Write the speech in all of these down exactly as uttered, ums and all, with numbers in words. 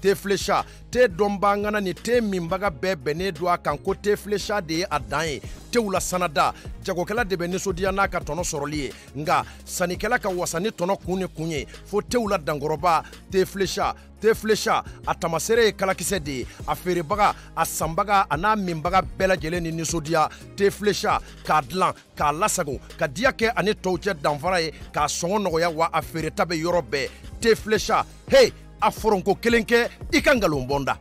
te flécha te dombangana ni te mimbaga bebe ne do akan ko te flécha de adaye te wula sanada jagokela de be nisodia na ka tono soroli nga sanikela ka wasani tono kunye kunye fo te wula dangoroba te flécha te flécha atamasere kalakise de afere baga asambaga ana mimbaga bela jele ni nisodia te flécha ka dlan ka lasago ka diake ane tawche danfara ka songo nogoya wa afere tabe yorobe te flécha hey aforonko kelenke ikangalombonda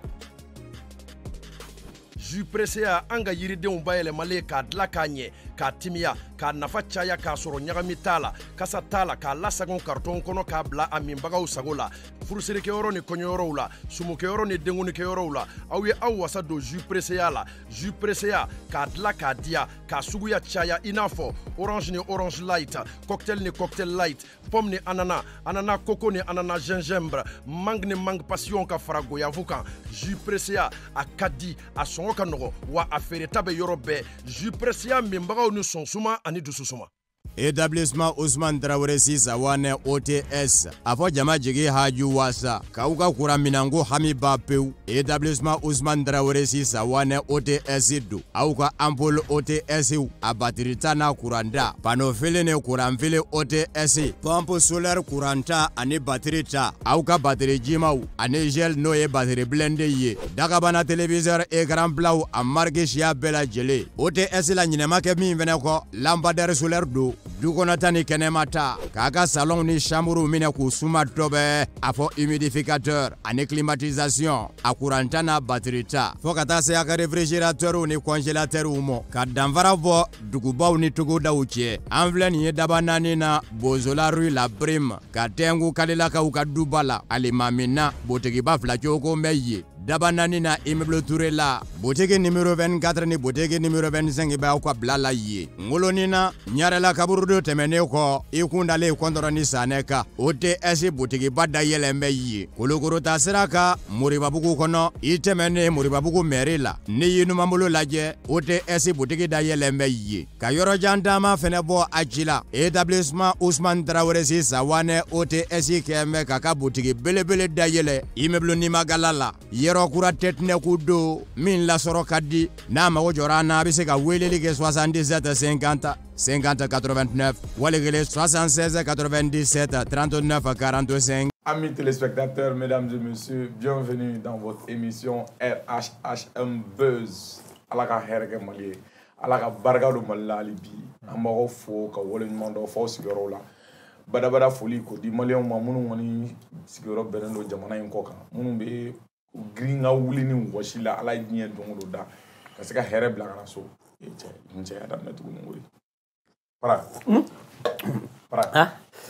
ju presea anga yiridenw bayɛlɛmale k'a dila k'a ɲɛ k'a timiya k'a nafa caya k'a sɔrɔ ɲagami t'a la kasa t'a la k'a lasagon karton kɔnɔ k'a bila a minbagaw sago la furusirikɛyɔrɔ ni kɔɲɔyɔrɔw la sumukɛyɔrɔ ni denkunikɛyɔrɔw la aw ye aw wasa don ju presea la ju presea k'a dila k'a diya k'a suguya caya i n'a fɔ orange ni orange light cocktail ni cocktail light pomme ni anana anana coco ni anana gingembre mangue ni mangue passion ka fara goyavu kan ju presea a ka di a sɔngɔ ka nɔgɔ wa a feereta bɛ yɔrɔ bɛɛ ju presea minbagaw ni sɔnsuma ani dususuma. Établissement Ousmane Traoré Sisawane O T S afɔ jama jigi haju wasa k'aw ka kuran minanko hami ba pewu. Établissement Ousmane Traoré Sisawane O T S do aw ka ampoule O T S a batiri ta n'a kuranta pano fili ni kuran fili O T S pompe solaire kuranta ani batiri ta aw ka batiri jimaw ani gel n'o ye batiri blende ye dagabana téléviseur écran blaw a marque siya bɛɛ lajɛlen. O T S la ɲinɛma kɛ min fɛnɛ kɔ lampadaire solaire do du kɔnɔ ta ni kɛnɛma ta k'a ka salon ni chambre minɛ k'u suma dɔ bɛ a fɔ humidificateur ani climatisation a kuranta n'a batiri ta fɔ ka taa se a ka réfrigérateur ni congélateur mɔ ka danfara bɔ dugubaw ni togodaw cɛ. An filɛ nin ye daba naani na Bozola rue la Brime ka Tengu Kalilakaw ka duba la Alimamina boutiquiba fila cogo bɛ ye. Daba naani na immeuble Touré la boutique numéro vingt-quatre ni boutique numéro vingt-cinq bɛ aw ka bila la ye. Ngoloni na Ɲarela kaburu do tɛmɛnen kɔ i kun dalen kɔntɔrɔ ni sanɛ kan O T S boutiquiba dayɛlɛn bɛ ye. Kolokoro ta sira kan Moribabugu kɔnɔ i tɛmɛnen Moribabugu mairie la n'i y'i numanbolo lajɛ O T S boutique dayɛlɛn bɛ ye. Ka yɔrɔjan taama fɛnɛ bɔ a ci la établissement Ousmane Traoré Sisawane O T S kɛn bɛ k'a ka boutique belebele dayɛlɛ immeuble Nimagala la. Yɔrɔ kura tɛtinɛku do min lasɔrɔ ka di n'a mago jɔra an na a bɛ se ka weleli kɛ soixante-dix-sept cinquante cinquante quatre-vingt-neuf walikele soixante-seize quatre-vingt-dix-sept trente-neuf quarante-cinq. Amis téléspectateurs, mesdames et messieurs, bienvenue dans votre émission R H H M Buzz. Ala ka hɛrɛ kɛ Mali ye, Ala ka barika don Mali la hali bi. An b'aw fo ka waleɲuman dɔn f'aw sigiyɔrɔw la. Badabada foli ko di maliyɛnw ma minnu kɔni sigiyɔrɔ bɛnnen don jamana in kɔ kan, minnu bɛ girin ka wuli ni wɔsi la Ala ye diɲɛ don o don da ka se ka hɛrɛ bila ka na so. E cɛ, n cɛ ya daminɛ tuguni o ye. Para. Para. Ah.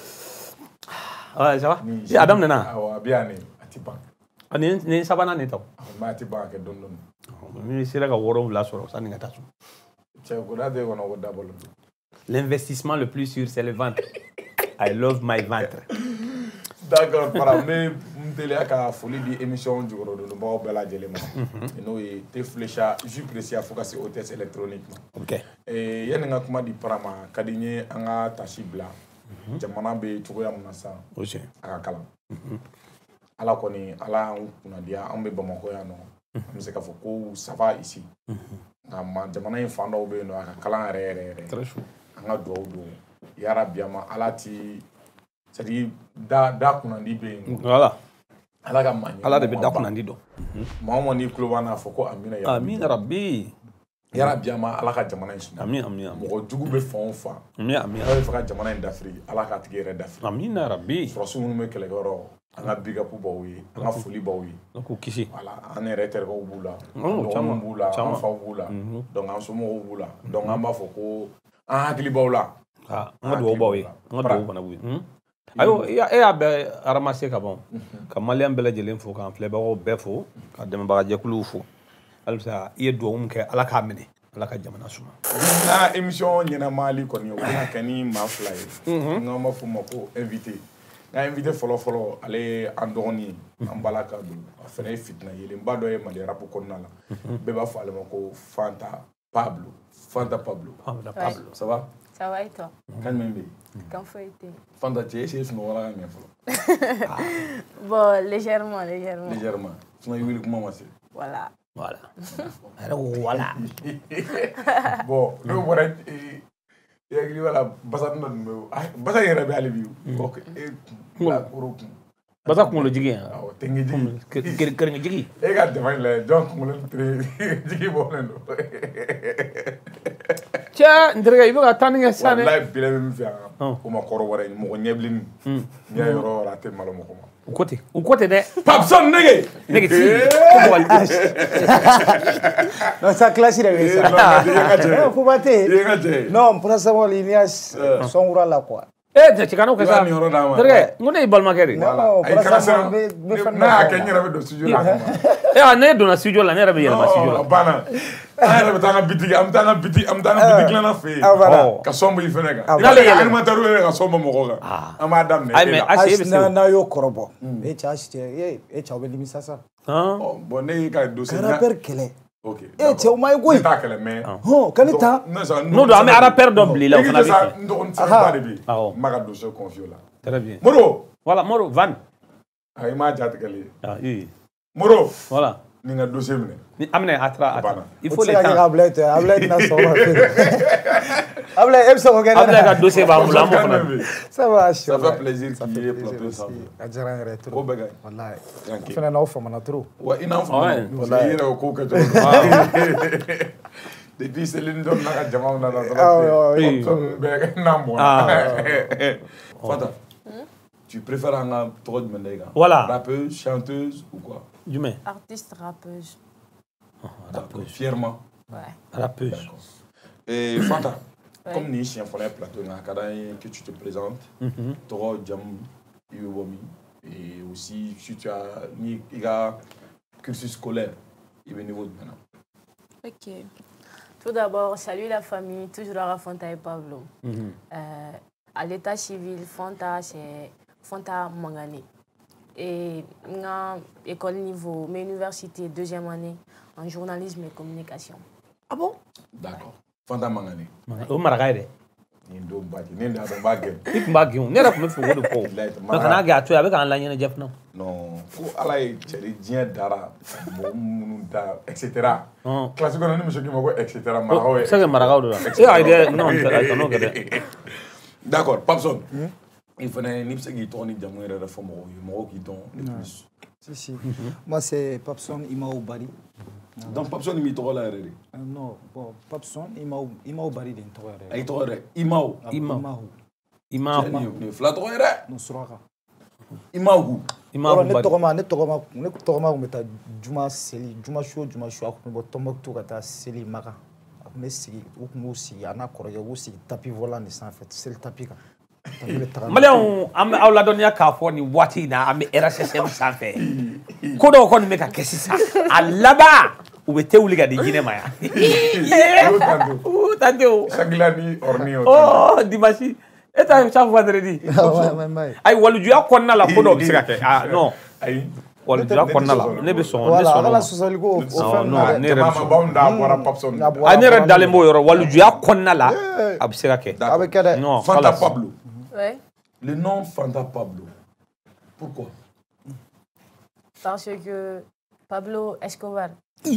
Ah, ça va? Ni Adam nana. Ah, bien né. Ati ban. Ani ni sabana ni taw. Ma ati ban ke don don. Ni sera ka woro la soro sa ni ngata su. Cɛ ko da de kono ko da bolo. L'investissement le plus sûr c'est le ventre. I love my ventre. D'accord, para me mtele aka foli di émission jukoro do bo bela jele ma. Eno e te flécha ju précis fo ka se O T S électronique. OK. Eh yani nga kuma di para ma kadinye anga tashi bla. Jamana be cogoya mun na sa. OK. Aka kala. Ala koni ala kuna dia an be Bamako ya no. Am se ka fo ko ça va ici. Nga ma jamana in fan do be no aka kala yɛrɛ yɛrɛ yɛrɛ. Très chaud. Anga do do. Ya rabbi ama ala ti c'est-à-dire da da kunandi be yen. Voilà. Ala ka manya. Ala de be da kunandi do. Mama ni kulobana fo ko amina ya. Amina rabbi. Ya rabbi ama ala ka jamana in suma. Amin amin. Mo jugu be fon fa. Amin amin. Ala fa ka jamana in dafri. Ala ka tigere dafri. Amina rabbi. Frosu mun me kele goro. Anga big up bawo yi. Anga foli bawo yi. Donc kisi. Voilà, an yɛrɛ terikɛw b'u la. Oh, caman b'u la, an faw b'u la. Donc an somɔgɔw b'u la. Donc an b'a fɔ ko an hakili b'aw la. Ah, an ka duwawu b'aw ye. An ka duwawu fana b'u ye. Ayo, e y'a bɛɛ ramassé ka ban. Ka maliyɛn bɛɛ lajɛlen fo, k'an filɛbagaw bɛɛ fo, ka dɛmɛbagajɛkuluw fo. Halisa i ye duwawu min kɛ, Ala k'a minɛ, Ala ka jamana suma. N ka émission ɲɛnamali kɔni o bɛna kɛ ni maa fila ye. N k'an b'a fɔ ma ko invité. N ka invité fɔlɔ fɔlɔ ale ye an dɔgɔnin ye, an balaka don. A fɛnɛ ye fitina yelenba dɔ ye Mali rap kɔnɔna la. Bɛɛ b'a fɔ ale ma ko Fanta Pablo. Fanta Pablo. Fanta Pablo. Ça va? Ça va et toi? Quand même. Quand faut été? Fanta, tu as essayé de faire un peu. Bon, légèrement, légèrement. Légèrement. Tu as eu comment c'est? Voilà. Voilà. Voilà. Bon, nous voilà. Il y a voilà, basa non me. Basa yera be ali biu. OK. La pour basa ko lo jigi ah o tengi jigi. Ker ker nga jigi. E ga de fay le donc mo len tre jigi bo len do. Tia ndrega ibo ga taninga sane. Wallahi bile mi fi ko ma koro wara mo ko ñeblin. Nya yoro ra te malo mo ko ma. U côté, u côté de Papson nege. Nege si. Non, ça classe il avait ça. Non, faut pas te. Non, pour ça moi l'Inias son ura là quoi. Eh, tu kana ko sa. Ndrega, ngone ibal makeri. Non, pour ça me me fa na ka ñira be do studio la. Eh, na do na studio la, na be yela ma studio la. Bana. Ana be tanga bitigi, am tanga bitigi, am tanga bitigi la na fe. Ka sombo yi fene ka. Ina le animateur we ka sombo mo ko ka. Ama adam ne. Ay mais assez be na na yo korobo. E cha acheter, e e cha be limi sasa. Hein? Bon ne ka dossier. Rapper kele. OK. E che o mai goy. Ta kele mais. Ho, kanita. No do ame rapper dobli la fana bi. Ndon sa ba de bi. Ah. Maga dossier confio la. Très bien. Moro. Voilà, Moro van. Ay ma jat kele. Ah, oui. Moro. Voilà. Ni nga dossier mine. Ni amne atra atra. Il faut les les temps. Ablette, ablette na so. Ablette, em so ko gana. Ablette ga dossier ba mu la mo fana. Ça va, ça fait plaisir qu'il y ait plateau ça. Adjara retro. Ko bagay. Wallahi. Tranquille. Fena na ofa mana trop. Wa ina fa. Wallahi. Ira ko ka to. Depuis Céline Dion na ka jama na na. Ah oui. Be na mo. Fanta. Tu préfères un trop de mendega? Voilà. Rappeuse, chanteuse ou quoi? Du mais. Artiste, rappeuse. Oh, rappeuse. Fièrement. Ouais. Rappeuse. Et Fanta, ouais. Comme ni chien fallait plateau que tu te présentes, Toro Jam Iwomi et aussi si tu as ni cursus scolaire, il est niveau de maintenant. Ok. Tout d'abord, salut la famille, toujours à Fanta et Pablo. Mm -hmm. euh, à l'état civil, Fanta c'est Fanta Mangani. Et ma école niveau, mes universités, deuxième année en journalisme et communication. Ah bon? D'accord. Fanta Mangani. O maragaide. Ni do mbaki, ni da do mbaki. Ik mbaki, ne ra kuma fi wodo ko. Na kana ga to ya be kan lanyene jef no. Non, ko ala e cheri dien dara, bo munu da et cetera. Classe ko na ni monsieur ki mako et cetera marawo. C'est que maragaw do. Eh idea non, I don't know que. D'accord, Papson. Il fallait ni se qui tourne jamu era da fomo, mo qui don ni plus. Si si. Moi c'est Papson Imao Bari. Donc Papson mi to la rere. Non, bon Papson Imao Imao Bari den to rere. Ay to rere. Imao. Imao. Imao. Ni fla to rere. No suraka. Imao. Imao Bari. Ne to ma ne to ma ne to ma ko meta Juma Seli, Juma Show, Juma Show ko bo Tombouctou ka ta Seli Maka. Ne sigi o kun sigi ana kɔrɔkɛ o sigi tapis volant de sanfɛ seli tapis kan. Maliyɛnw an bɛ aw ladɔnniya k'a fɔ nin waati in na an bɛ R S S M sanfɛ ko dɔw kɔni bɛ ka kɛ sisan a laban u bɛ te wuli ka di jinɛ ma yan. Tante o. Sagilani orni o. Oh dimanche e ta chaque vendredi. Ayi walijuya kɔnɔna la ko dɔw bɛ se ka kɛ ah non. Ayi. Walijuya kɔnɔna la ne bɛ sɔn ne sɔn ala sɔsɔli ko o fɛn non ne yɛrɛ bɛ sɔn. Da bɔra Papson. A ne yɛrɛ dalen b'o yɔrɔ walijuya kɔnɔna la a bɛ se ka kɛ. A bɛ kɛ dɛ. Non Fanta Pablo. Ouais. Le nom Fanta Pablo. Pourquoi? Parce que Pablo Escobar.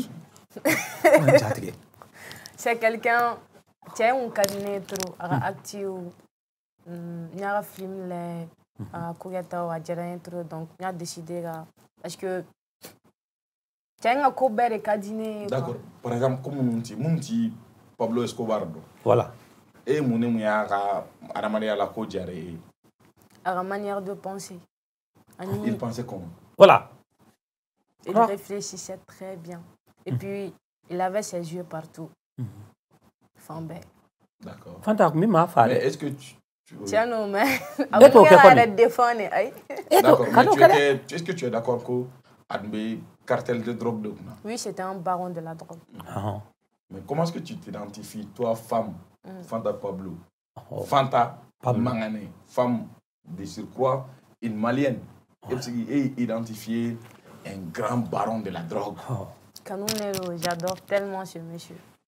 C'est quelqu'un qui a un cabinet trop actif. Il y a un film, à Kouyata, à Djeraintro, donc il a décidé. Parce que tu as un copain de cabinet. D'accord. Par exemple, comme Mounti, Mounti Pablo Escobar. Voilà. Et mon nom est à Aramaria la Kodjare. À la manière de penser. Il pensait comment? Voilà. Il ah. réfléchissait très bien. Et mmh. puis, il avait ses yeux partout. Mmh. Fambé. D'accord. Fanta, mais ma femme. Mais est-ce que tu. tu... Tiens, non, mais. D'accord. Mais est-ce que tu es d'accord que Admé, cartel de drogue de Oui, c'était un baron de la drogue. Ah. Mais comment est-ce que tu t'identifies, toi, femme, mmh. Fanta Pablo, oh. Fanta Pablo. Mangane, femme de surcroît, une malienne, oh. et identifié un grand baron de la drogue. Oh. Canonero, j'adore tellement ce monsieur.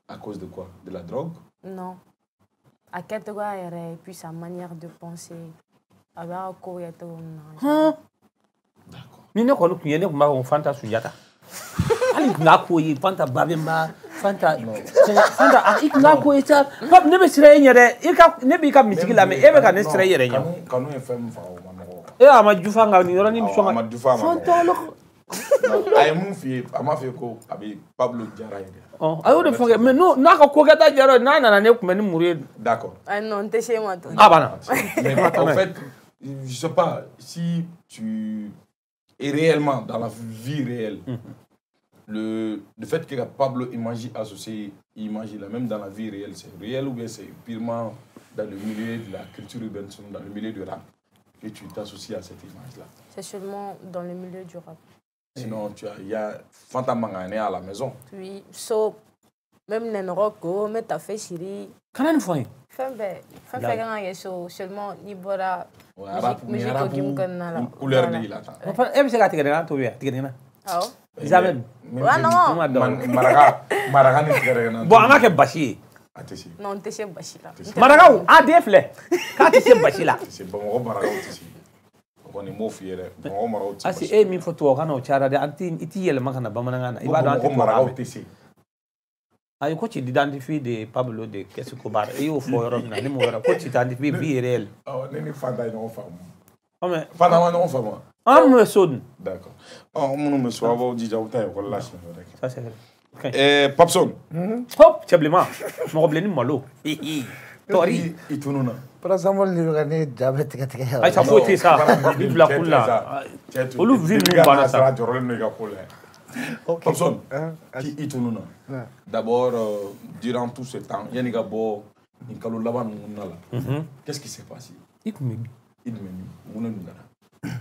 À cause de quoi? De la drogue? Non. À quelque part, et puis sa manière de penser. Avec un co, il y a tout. D'accord. Ni ne ko ku yene kuma on fanta sunyata. Ali na ko yi fanta babemba fanta fanta a ik na ko eta pap ne be sire nyere e ka ne bi ka mitigi la me e be ka ne sire yere nya. Kanu e fem fa o mano. E ama jufa nga ni yoro ni so ama jufa ma. fanta lo. Ay mun fi ama fi ko abi Pablo Diarra yere. Oh, ayo de fonge mais non na ka ko gata jaro na na ne kuma ni muri. D'accord. Ah non, t'es chez moi toi. Ah bana. Mais en fait, je sais pas si tu es réellement dans la vie réelle. Mm-hmm. Le, le fait que Pablo imagine associé imagine là, même dans la vie réelle, c'est réel ou bien c'est purement dans le milieu de la culture urbaine, dans le milieu du rap, que tu t'associes à cette image-là? C'est seulement dans le milieu du rap. Sinon, tu as, il y a Fanta Mangane à la maison. Oui, so, même Nenroko, mais t'as fait Chiri. Kana ni foye? Fembe, fembe quand il so seulement ni bora musique musique au game kanala. Couleur de il attend. E be se ka tigere na to ya tigere na. Ah. Isabelle. Ah non. Maraga, Maraga ni tigere na. Bon, anga ke bashi. Atesi. Non, t'es chez Bachila. Maraga ou a defle. Ka ti se Bachila. C'est bon, on Maraga aussi. On est mo fiere. On Maraga aussi. Asi e mi foto kana o chara de anti iti yele makana bamana ngana. Ibado anti Maraga aussi. Ay ko ci identifie de Pablo de qu'est-ce que bar e o fo yoro na ni mo yoro ko ci identifie bi réel. Oh, neni Fanta non femme. Oh mais Fanta non femme. Ah me sonne. D'accord. Oh mon me so abo di jawta ko la shi. Ça c'est vrai. Eh Papson. Hop, cheblement. Mo robleni malo. Tori itununa. Para Samuel ni gane diabète ka tika. Ay ça faut être ça. Vive la coula. Olu vive nous bana ça. Papson. Qui itununa. D'abord durant tout ce temps, yani ga bo ni kalo laban nala. Qu'est-ce qui s'est passé? Ikumi. Idmeni. Muna ndara.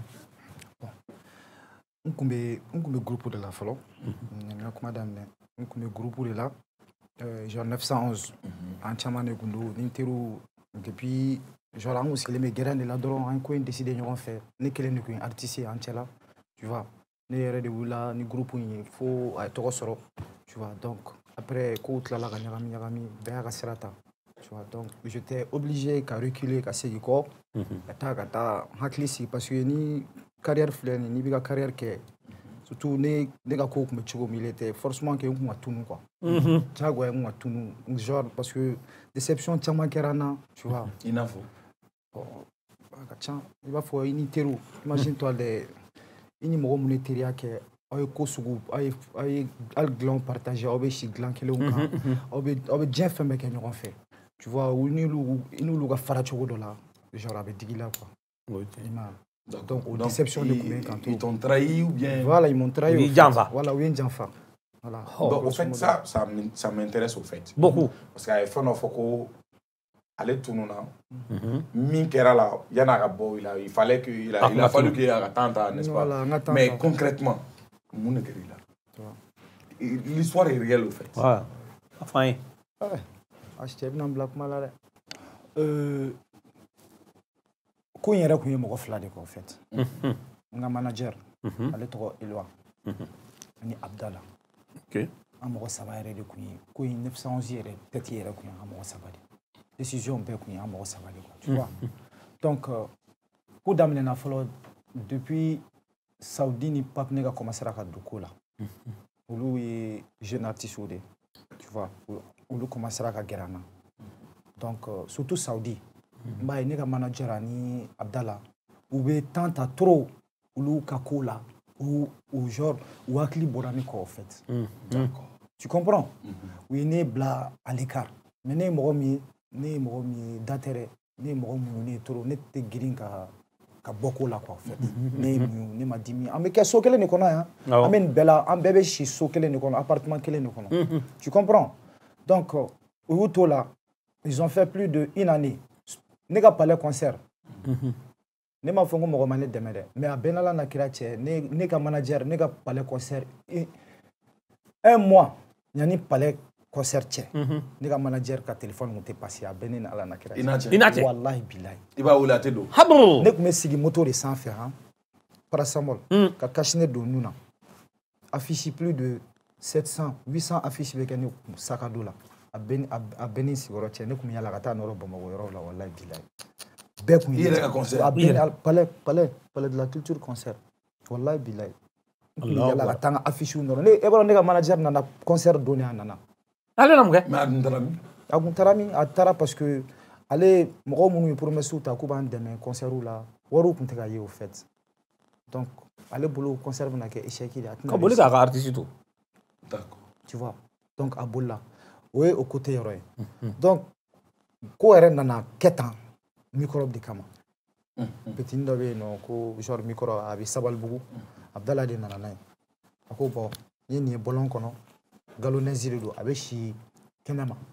On kumbe on kumbe groupe de la folo. Nga kuma damne. On kumbe groupe de la euh genre neuf cent onze. En chamane gundo ninteru depuis genre on aussi les megueran de la dron en coin décider ñon faire. Ne kele ne ko artiste en tela. Tu vois. Ne yere de wula ni groupe il faut ay to soro. Tu vois. Donc après ko tlala ga nyagami nyagami be ga serata. Tu vois. Donc j'étais obligé qu'à reculer qu'à segi ko. Ata kata haklisi parce que ni carrière flène ni biga carrière que surtout ne ne ga ko kuma chigo militaire forcément que on tunu quoi mhm jago on tunu genre parce que déception chama kerana tu vois il en faut ka chan il va faut une teru imagine toi les ini mo mo neteria que ay ko sugu ay ay al glan partager au be chi glan kele on au be au be bien fait mais que nous fait tu vois ou ni lu ni lu ga fara chigo do la genre avec digila quoi oui donc aux déceptions de combien quand ils t'ont trahi ou bien voilà ils m'ont trahi oui Janfa voilà oui Janfa voilà donc au fait ça ça ça m'intéresse au fait beaucoup parce que fait no foko aller tourner là min kera là yana ga bo il a il fallait que il a il a fallu qu'il attende n'est-ce pas mais concrètement mon écrit là l'histoire est réelle au fait voilà enfin ouais acheter bien black malade euh ko yɛrɛ kun ye mɔgɔ fila de en fait n ka manager ale tɔgɔ Elwa ani Abdala ok an mɔgɔ saba yɛrɛ de kun ye ko in neuf cent onze yɛrɛ tête yɛrɛ kun ye an mɔgɔ saba de décision bɛɛ kun ye an mɔgɔ saba de quoi tu vois donc ko daminɛna fɔlɔ depuis Saudi ni Pape ne ka commencer ka don ko la olu ye jeune artiste de tu vois olu commencer ka gɛrɛ an na donc surtout Saudi mba ne ka manager ani Abdallah ou be tant à trop ou ka kola ou ou genre ou akli borani ko en fait d'accord tu comprends oui ne bla à l'écart mais ne mo mi ne mo mi datere ne mo mi ne trop ne te girin ka ka boko la quoi en fait ne ne ma dimi am ke so kele ne kono hein amen bela am bébé chi so kele ne kono appartement kele ne kono tu comprends donc au to là ils ont fait plus de une année ne ka palais concert ne ma fongo mo mane demede mais a benala na kira che ne ne ka manager ne ka palais concert un mois yani palais concert che ne ka manager ka téléphone monté passé a benina ala na kira inache wallahi billahi iba wula te do habo ne kuma sigi moto de sans faire hein parasamol ka kashine do nuna affiche plus de sept cents huit cents affiches be kani sakado la a bɛ a bɛ ni sigiyɔrɔ cɛ ne kun yala ka taa nɔrɔ Bamakɔ yɔrɔ la wallahi bilahi bɛɛ kun yɛrɛ ka concert a bɛ palais palais palais de la culture concert wallahi bilahi yala ka taa n ka affiche nɔrɔ ne e b'a ne ka manager nana concert donné a nana ale na mun kɛ mais a dun taara min a kun taara min a taara parce que ale mɔgɔw minnu ye promesse ta k'u b'an dɛmɛ concert la wariw kun tɛ ka ye au fait donc ale bolo concert bɛna kɛ échec de a ka boli k'a ka artiste to d'accord tu vois donc a bolila o ye o côté yɔrɔ ye donc ko yɛrɛ nana kɛ tan microbe de kama petit dɔ bɛ yen nɔ ko genre microbe a bɛ Sabalibugu Abdala de nana n'a ye a ko bon ni nin ye bɔlɔn kɔnɔ galonɛzi de don a bɛ si kɛnɛ ma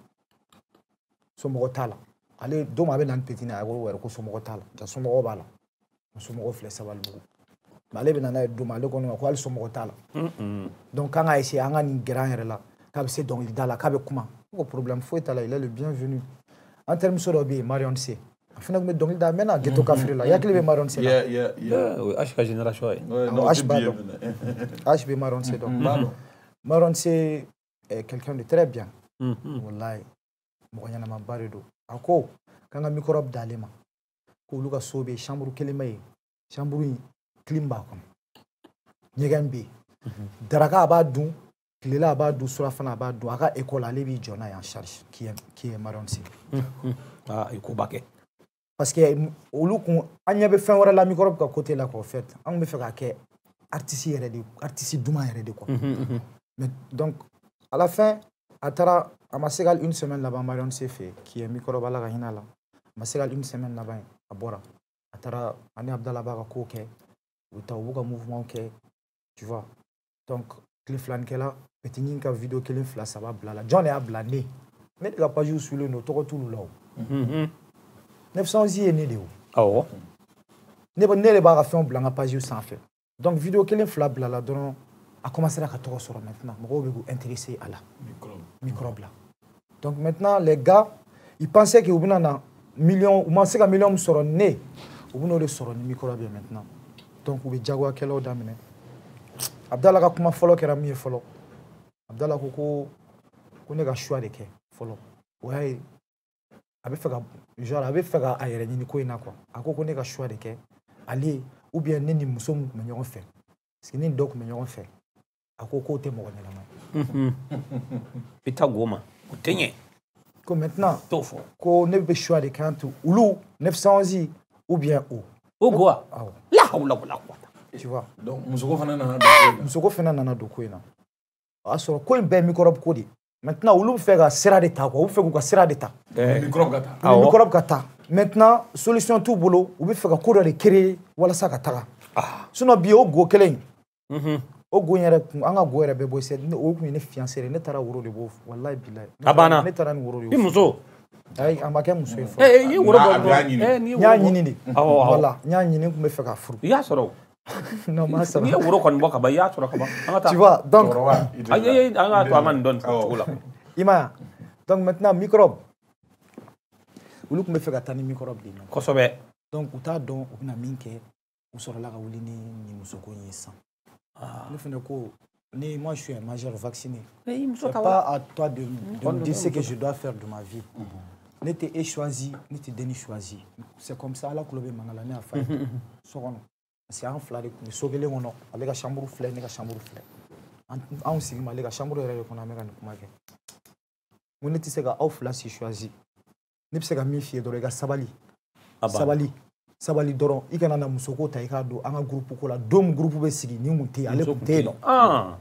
somɔgɔ t'a la ale don min a bɛ na ni petit a ko wɛrɛ ko somɔgɔ t'a la nka somɔgɔ b'a la somɔgɔ filɛ Sabalibugu mais ale bɛ na n'a ye don min ale ko ne ma ko hali somɔgɔ t'a la donc k'an ka essayer an ka nin gɛrɛ an yɛrɛ la k'a bɛ se dɔnkilida la k'a bɛ kuma ko problème foyi t'a la il est le bienvenu en terme so dɔ bɛ yen Marion C a fana tun bɛ dɔnkilida a mɛnna ghetto kafiri la yakili bɛ Marion C la H ka génération ye H b'a dɔn H bɛ Marion C dɔn Marion C est quelqu'un de très bien wallahi mɔgɔ ɲɛnamaba de don a ko k'an ka microbe d'ale ma k'olu ka so bɛ yen chambre kelen bɛ yen chambre in clim b'a kɔnɔ ɲɛgɛn bɛ yen daraka a b'a dun tilela a b'a dun surafana a b'a dun a ka école ale b'i jɔ n'a ye en charge qui est qui est Marion C ah i ko ba kɛ parce que olu kun an ɲɛ bɛ fɛn wɛrɛ la microbe ka côté la quoi en fait an kun bɛ fɛ ka kɛ artiste yɛrɛ de artiste duman yɛrɛ de quoi mais donc à la fin a taara a ma se ka une semaine laban Marion C fɛ yen qui est microbe ala ka hinɛ a la a ma se ka une semaine laban yen a bɔra a taara ani Abdala b'a ka ko kɛ u bɛ taa u b'u ka mouvement kɛ tu vois donc tile filanikɛla petit ɲin ka vidéo kelen fila saba bila la jɔn de y'a bila ne ne de ka page sulen don tɔgɔ t'olu la o neuf cents ye ne de o awɔ ne ne de b'a ka fɛnw bila n ka page sanfɛ donc vidéo kelen fila bila la dɔrɔn a commencé ka tɔgɔ sɔrɔ maintenant mɔgɔw bɛ k'u intéresser à la microbe la donc maintenant les gars ils pensaient que u bɛna na million u ma se ka million min sɔrɔ ne u bɛn'o de sɔrɔ ni microbe ye maintenant donc u bɛ jagoyakɛlaw daminɛ Abdala ka kuma fɔlɔ kɛra min ye fɔlɔ Abdala ko ko ko ne ka choix de kɛ fɔlɔ o y'a ye a bɛ fɛ ka genre a bɛ fɛ ka a yɛrɛ ɲini ko in na quoi a ko ko ne ka choix de kɛ ale ou bien ne ni muso min tun bɛ ɲɔgɔn fɛ parce que ne ni dɔ tun bɛ ɲɔgɔn fɛ a ko k'o tɛ mɔgɔ ɲɛnama ye i ta go ma o tɛ ɲɛ ko maintenant t'o fɔ ko ne bɛ choix de kɛ entre olu neuf cent onze ou bien o o go wa awɔ la hawla wala quwwata tu vois donc musoko fana nana don ko in na musoko fana nana don ko in na o y'a sɔrɔ ko in bɛɛ ye microbe ko de maintenant olu bɛ fɛ ka sira de ta quoi u bɛ fɛ k'u ka sira de ta microbe ka taa u ni microbe ka taa maintenant solution t'u bolo u bɛ fɛ ka ko dɔ de créer walasa ka taga sinon bi o go kelen in o go in yɛrɛ kun an ka go yɛrɛ bɛɛ bɔ sisan o kun ye ne fiancé de ne taara woro de bɔ wallahi bilahi a banna ne taara ni woro de ye i muso ayi a ma kɛ muso ye fɔlɔ eh i ye woro bɔ a ɲini. eh ni n y'a ɲini de awɔ awɔ voilà n y'a ɲini n kun bɛ fɛ ka furu i y'a sɔrɔ non m'a n'i ye sɔrɔ woro kɔni bɔ ka ban i y'a sɔrɔ ka ban an ka taa tu vois donc cɛkɔrɔba i tɛ ayi ayi an ka to an ka nin dɔn nin Awɔ. cogo la i ma ye donc maintenant microbe olu tun bɛ fɛ ka taa ni microbe de ye kosɛbɛ donc u t'a dɔn u bɛna min kɛ u sɔrɔla ka wuli ni nin musoko in ye sisan ne fana ko ne moi je suis un majeur vacciné eh i muso c'est ta pas wa à toi de, de me dire ce que je dois faire de ma vie ne tɛ e choisi ne tɛ Denis choisi c'est comme ça ala kulo bɛ mankan la ne y'a f'a ye so kɔnɔ parce que an fila de tun bɛ so kelen kɔnɔ ale ka chambre filɛ ne ka chambre filɛ An- anw sigi ma ale ka chambre yɛrɛ de kɔnɔ an bɛ ka nin kuma kɛ n ko ne tɛ se ka aw fila si choisi ne bɛ se ka min f'i ye dɔrɔn i ka sabali a ban sabali sabali dɔrɔn i kana na musoko ta i k'a don an ka groupe ko la don min groupe bɛ sigi nin kun tɛ yen ale kun tɛ yen nɔ ah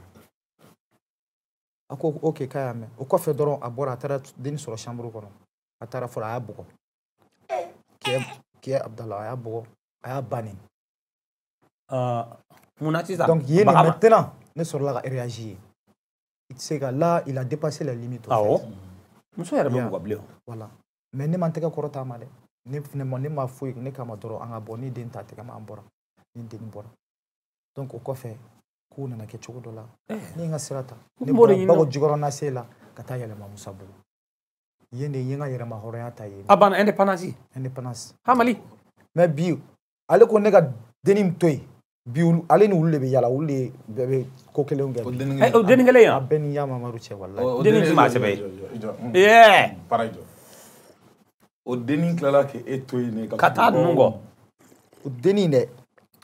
a ko ok k'a y'a mɛn o kɔfɛ dɔrɔn a bɔra a taara denni sɔrɔ chambre kɔnɔ a taara fɔlɔ a y'a bugɔ kɛ kɛ Abdala a y'a bugɔ a y'a banni ah munna sisan donc yen de Baga- maintenant ne sɔrɔla ka réagir i tɛ se ka là il a dépassé la limite au awɔ fait. muso yɛrɛ bɛ Yeah. mɔgɔ bilen voilà mais ne ma n tɛgɛ kɔrɔta a ma dɛ ne fana ma ne ma foyi ne kama dɔrɔn an ka bɔ ni den ta tɛgɛ ma an bɔra ni den bɔra donc o kɔfɛ kow nana kɛ cogo dɔ la ne ye n ka sira ta ne b'o de bɔra ɲini Bago o. Jikɔrɔ Nase la ka taa yɛlɛma Musabugu yen de n ye n ka yɛrɛma hɔrɔnya ta yen a banna indépendance indépendance ha mali mais bi ale ko ne ka denni min to yen bi ale ni wulu de bɛ yala wulu de bɛɛ bɛ ko kelenw kɛ eh o denin kelen ya a bɛɛ ni ya Mamadu cɛ wallahi denin ti ma sɛbɛ Mm. yeah para jɔ o dennin tilala ke e to yen ne ka taa ninnu kɔ o dennin dɛ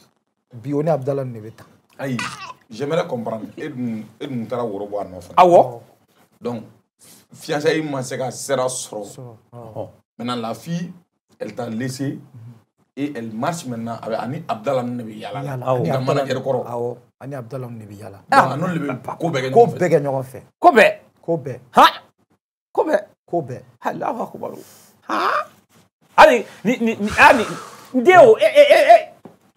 bi o ni Abdala ne bɛ taa ayi j'aimerais comprendre e dun e dun taara woro bɔ a nɔfɛ awɔ donc fiançailles ma se ka sera sɔrɔ ɔhɔ maintenant la fille elle t'a laissé et elle marche maintenant avec ani Abdala ne bɛ yala la awɔ ka manager kɔrɔ awɔ ani Abdala ne bɛ yala donc a n'olu de bɛ ko bɛɛ kɛ ko ɲɔgɔn fɛ bɛɛ kɛ ɲɔgɔn fɛ ko bɛɛ ko bɛɛ ha ko bɛɛ ko bɛɛ Allahu akbar ha ali ni ni ni ani ndeo eh eh eh eh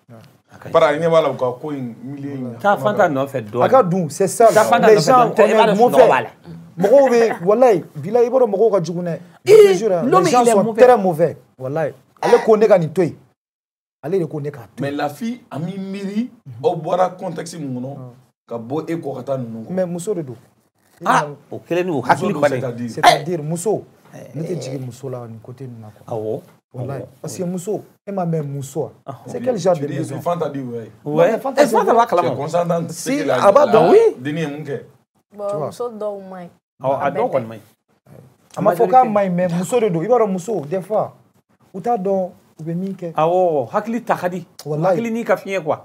para ɲɛ b'a la u ka ko in milieu in ta fanta nɔfɛ dɔɔni a ka dun c'est ça ta fanta les nɔfɛ gens dɔɔni tɛ i b'a on est dɔn sunɔgɔ b'a mauvais la mɔgɔw bɛ wallahi bilahi i b'a dɔn mɔgɔw ka jugu dɛ Eh, je te jure l'homme, les gens il est sont mauvais. très mauvais wallahi ale ko ne ka nin to yen ale de ko ne k'a to mais la fille a mi miiri aw bɔra contexte mun kɔnɔ ka bɔ e kɔ ka taa ninnu kɔ mais muso de don ah o kelen ni o hakili muso kɔni don c'est-à-dire c'est-à-dire muso ne tɛ jigin muso la nin côté ninnu na quoi awɔ wallahi parce que muso e m'a mɛn muso c'est quel genre de tu dis maison Fanta dit ouais ouais Fanta, eh Fanta b'a tu es kalama consentant Si, c'est que la- a b'a la- dɔn. Oui. dennin ye mun kɛ Bon, muso dɔw man ɲi. awɔ a A dɔw bɛɛ kɔni tɛ. man ɲi a ma fɔ k'a ma ɲi mais muso de don i b'a dɔn muso des fois u t'a dɔn u bɛ min kɛ awɔ hakili ta ka di Wallahi. hakili n'i ka fiɲɛ quoi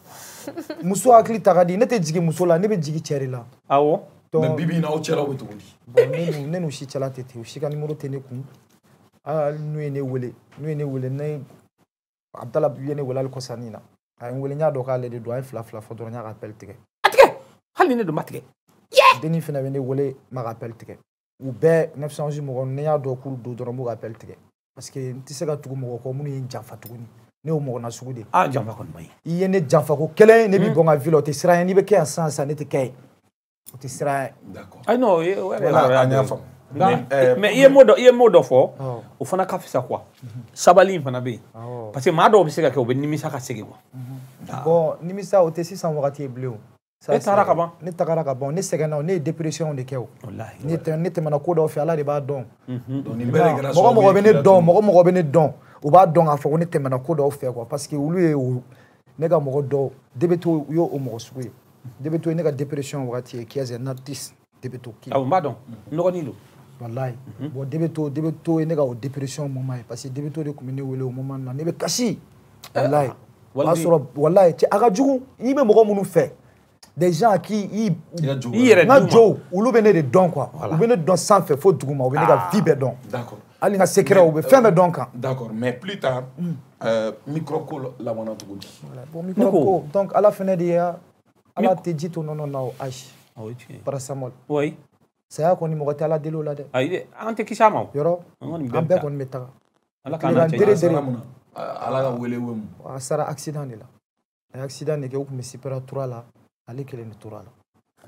muso hakili ta ka di ne tɛ jigin muso la ne bɛ jigin cɛ de la awɔ mais donc bibi in na aw cɛla bɛ cogo di bon ne n'u ne n'u si cɛla tɛ ten u si ka numéro tɛ ne kun hali n'u ye ne wele n'u ye ne wele ne Abdala ye ne wele hali kɔsani na a ye n wele n y'a dɔn k'ale de don a ye fila fila fɔ dɔrɔn n y'a ka appel tigɛ a tigɛ hali ni ne don ma tigɛ dennin fana bɛ ne wele n m'a ka appel tigɛ u bɛɛ neuf cent onze mɔgɔ ne y'a dɔn k'u don dɔrɔn n b'u ka appel tigɛ parce que n tɛ se ka tugu mɔgɔ kɔ minnu ye n janfa tuguni ne y'o mɔgɔ nasugu de ye ah janfa kɔni man ɲi i ye ne janfa ko kelen ne b'i bɔ n ka ville la o tɛ siran ye n'i bɛ kɛ yan sisan sisan ne tɛ kɛ ye o tɛ siran ye d'accord ayi non o ye o yɛrɛ Voilà, yɛrɛ an y'a yɛrɛ faamu. nka Mais, euh, mais i ye mot dɔ i ye mot dɔ fɔ Awɔ. o fana ka fisa quoi sabali in fana bɛ yen Awɔ. parce que maa dɔw bɛ se ka kɛ u bɛ nimisa ka segin quoi bon nimisa o tɛ sisan wagati ye bilen o Ça, E taara c'est- ka ban? ne tagara ka ban ne sɛgɛnna o ne ye dépression de kɛ o walahi ne tɛ- ne tɛmɛna ko dɔw fɛ ala de b'a dɔn donc nin bɛɛ de kɛra mɔgɔ sababu mɔgɔ ye bɛ ne k'i dɔn latunu. mɔgɔ mɔgɔ bɛ ne dɔn u b'a dɔn k'a fɔ ko ne tɛmɛna ko dɔw fɛ quoi parce que olu ye o ne ka mɔgɔ dɔw debeto u y'o o mɔgɔ sugu ye debeto ye ne ka dépression wagati ye quinze un artiste debeto ki awɔ n b'a dɔn nɔgɔnin don wallahi bon debeto debeto ye ne ka o dépression moment ye parce que debeto de tun bɛ ne wele o moment na ne bɛ kasi wallahi o y'a walidi. sɔrɔ wallahi cɛ a ka jugu n'i bɛ mɔgɔ minnu fɛ des gens à qui i I ka jugu. i yɛrɛ n ka d'u ma. jow olu bɛ ne de dɔn quoi u bɛ ne dɔn sanfɛ fo duguma u bɛ ne ka vie bɛɛ dɔn d'accord hali n ka secret u bɛ fɛn bɛɛ dɔn kan d'accord mais plus tard euh, micro ko labanna cogo di bon Ne microbe ko- ko donc ala fɛnɛ de y'a ala Mic- tɛ ji to nɔnɔ na o ayi awɔ tiɲɛ ye. parasamol oui saya kɔni mɔgɔ tɛ ala deli o la dɛ ayi dɛ an tɛ kisi a ma o yɔrɔ an kɔni an bɛɛ bɛɛ bɛ taa kɔni bɛ taga ala Tile k'an ka na n tere cɛ dere Ala mun na ala ka wele we mun a sara accident de la a ye accident de kɛ u tun bɛ sipɛra tura la ale kelen de tora la